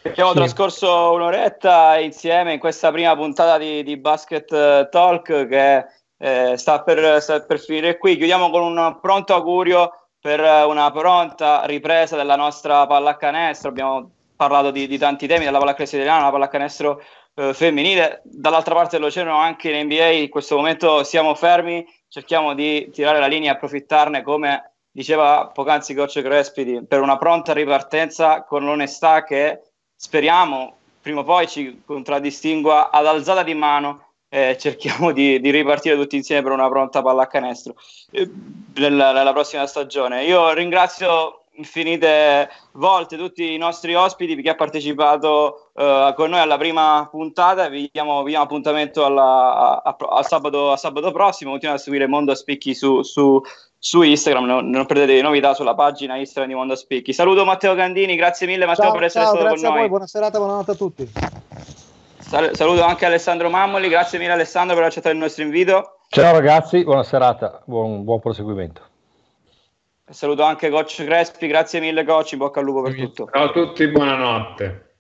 Speaker 2: Abbiamo
Speaker 6: Sì.
Speaker 2: trascorso un'oretta insieme in questa prima puntata di, di Basket Talk che eh, sta, per, sta per finire qui. Chiudiamo con un pronto augurio per una pronta ripresa della nostra pallacanestro. Abbiamo parlato di, di tanti temi, della pallacanestro italiana, della pallacanestro eh, femminile. Dall'altra parte dell'oceano anche in N B A in questo momento siamo fermi, cerchiamo di tirare la linea e approfittarne, come diceva poc'anzi Coach Crespi, di, per una pronta ripartenza con l'onestà che speriamo prima o poi ci contraddistingua ad alzata di mano. Eh, cerchiamo di, di ripartire tutti insieme per una pronta pallacanestro eh, nella, nella prossima stagione. Io ringrazio infinite volte tutti i nostri ospiti, chi ha partecipato eh, con noi alla prima puntata. Vi diamo, vi diamo appuntamento alla, a, a, a, sabato, a sabato prossimo. Continuate a seguire Mondo Spicchi su, su, su Instagram, non, non perdete novità sulla pagina Instagram di Mondo Spicchi. Saluto Matteo Candini, grazie mille Matteo
Speaker 4: Ciao,
Speaker 2: per essere
Speaker 4: ciao,
Speaker 2: stato con
Speaker 4: grazie a
Speaker 2: noi.
Speaker 4: voi, buona serata, buonanotte a tutti.
Speaker 2: Saluto anche Alessandro Mammoli, grazie mille Alessandro per accettare il nostro invito.
Speaker 7: Ciao ragazzi, buona serata, buon, buon proseguimento.
Speaker 2: Saluto anche Coach Crespi, grazie mille Coach, in bocca al lupo per tutto.
Speaker 1: Ciao a tutti, buonanotte.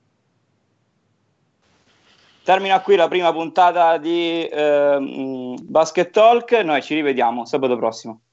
Speaker 2: Termina qui la prima puntata di eh, Basket Talk, noi ci rivediamo sabato prossimo.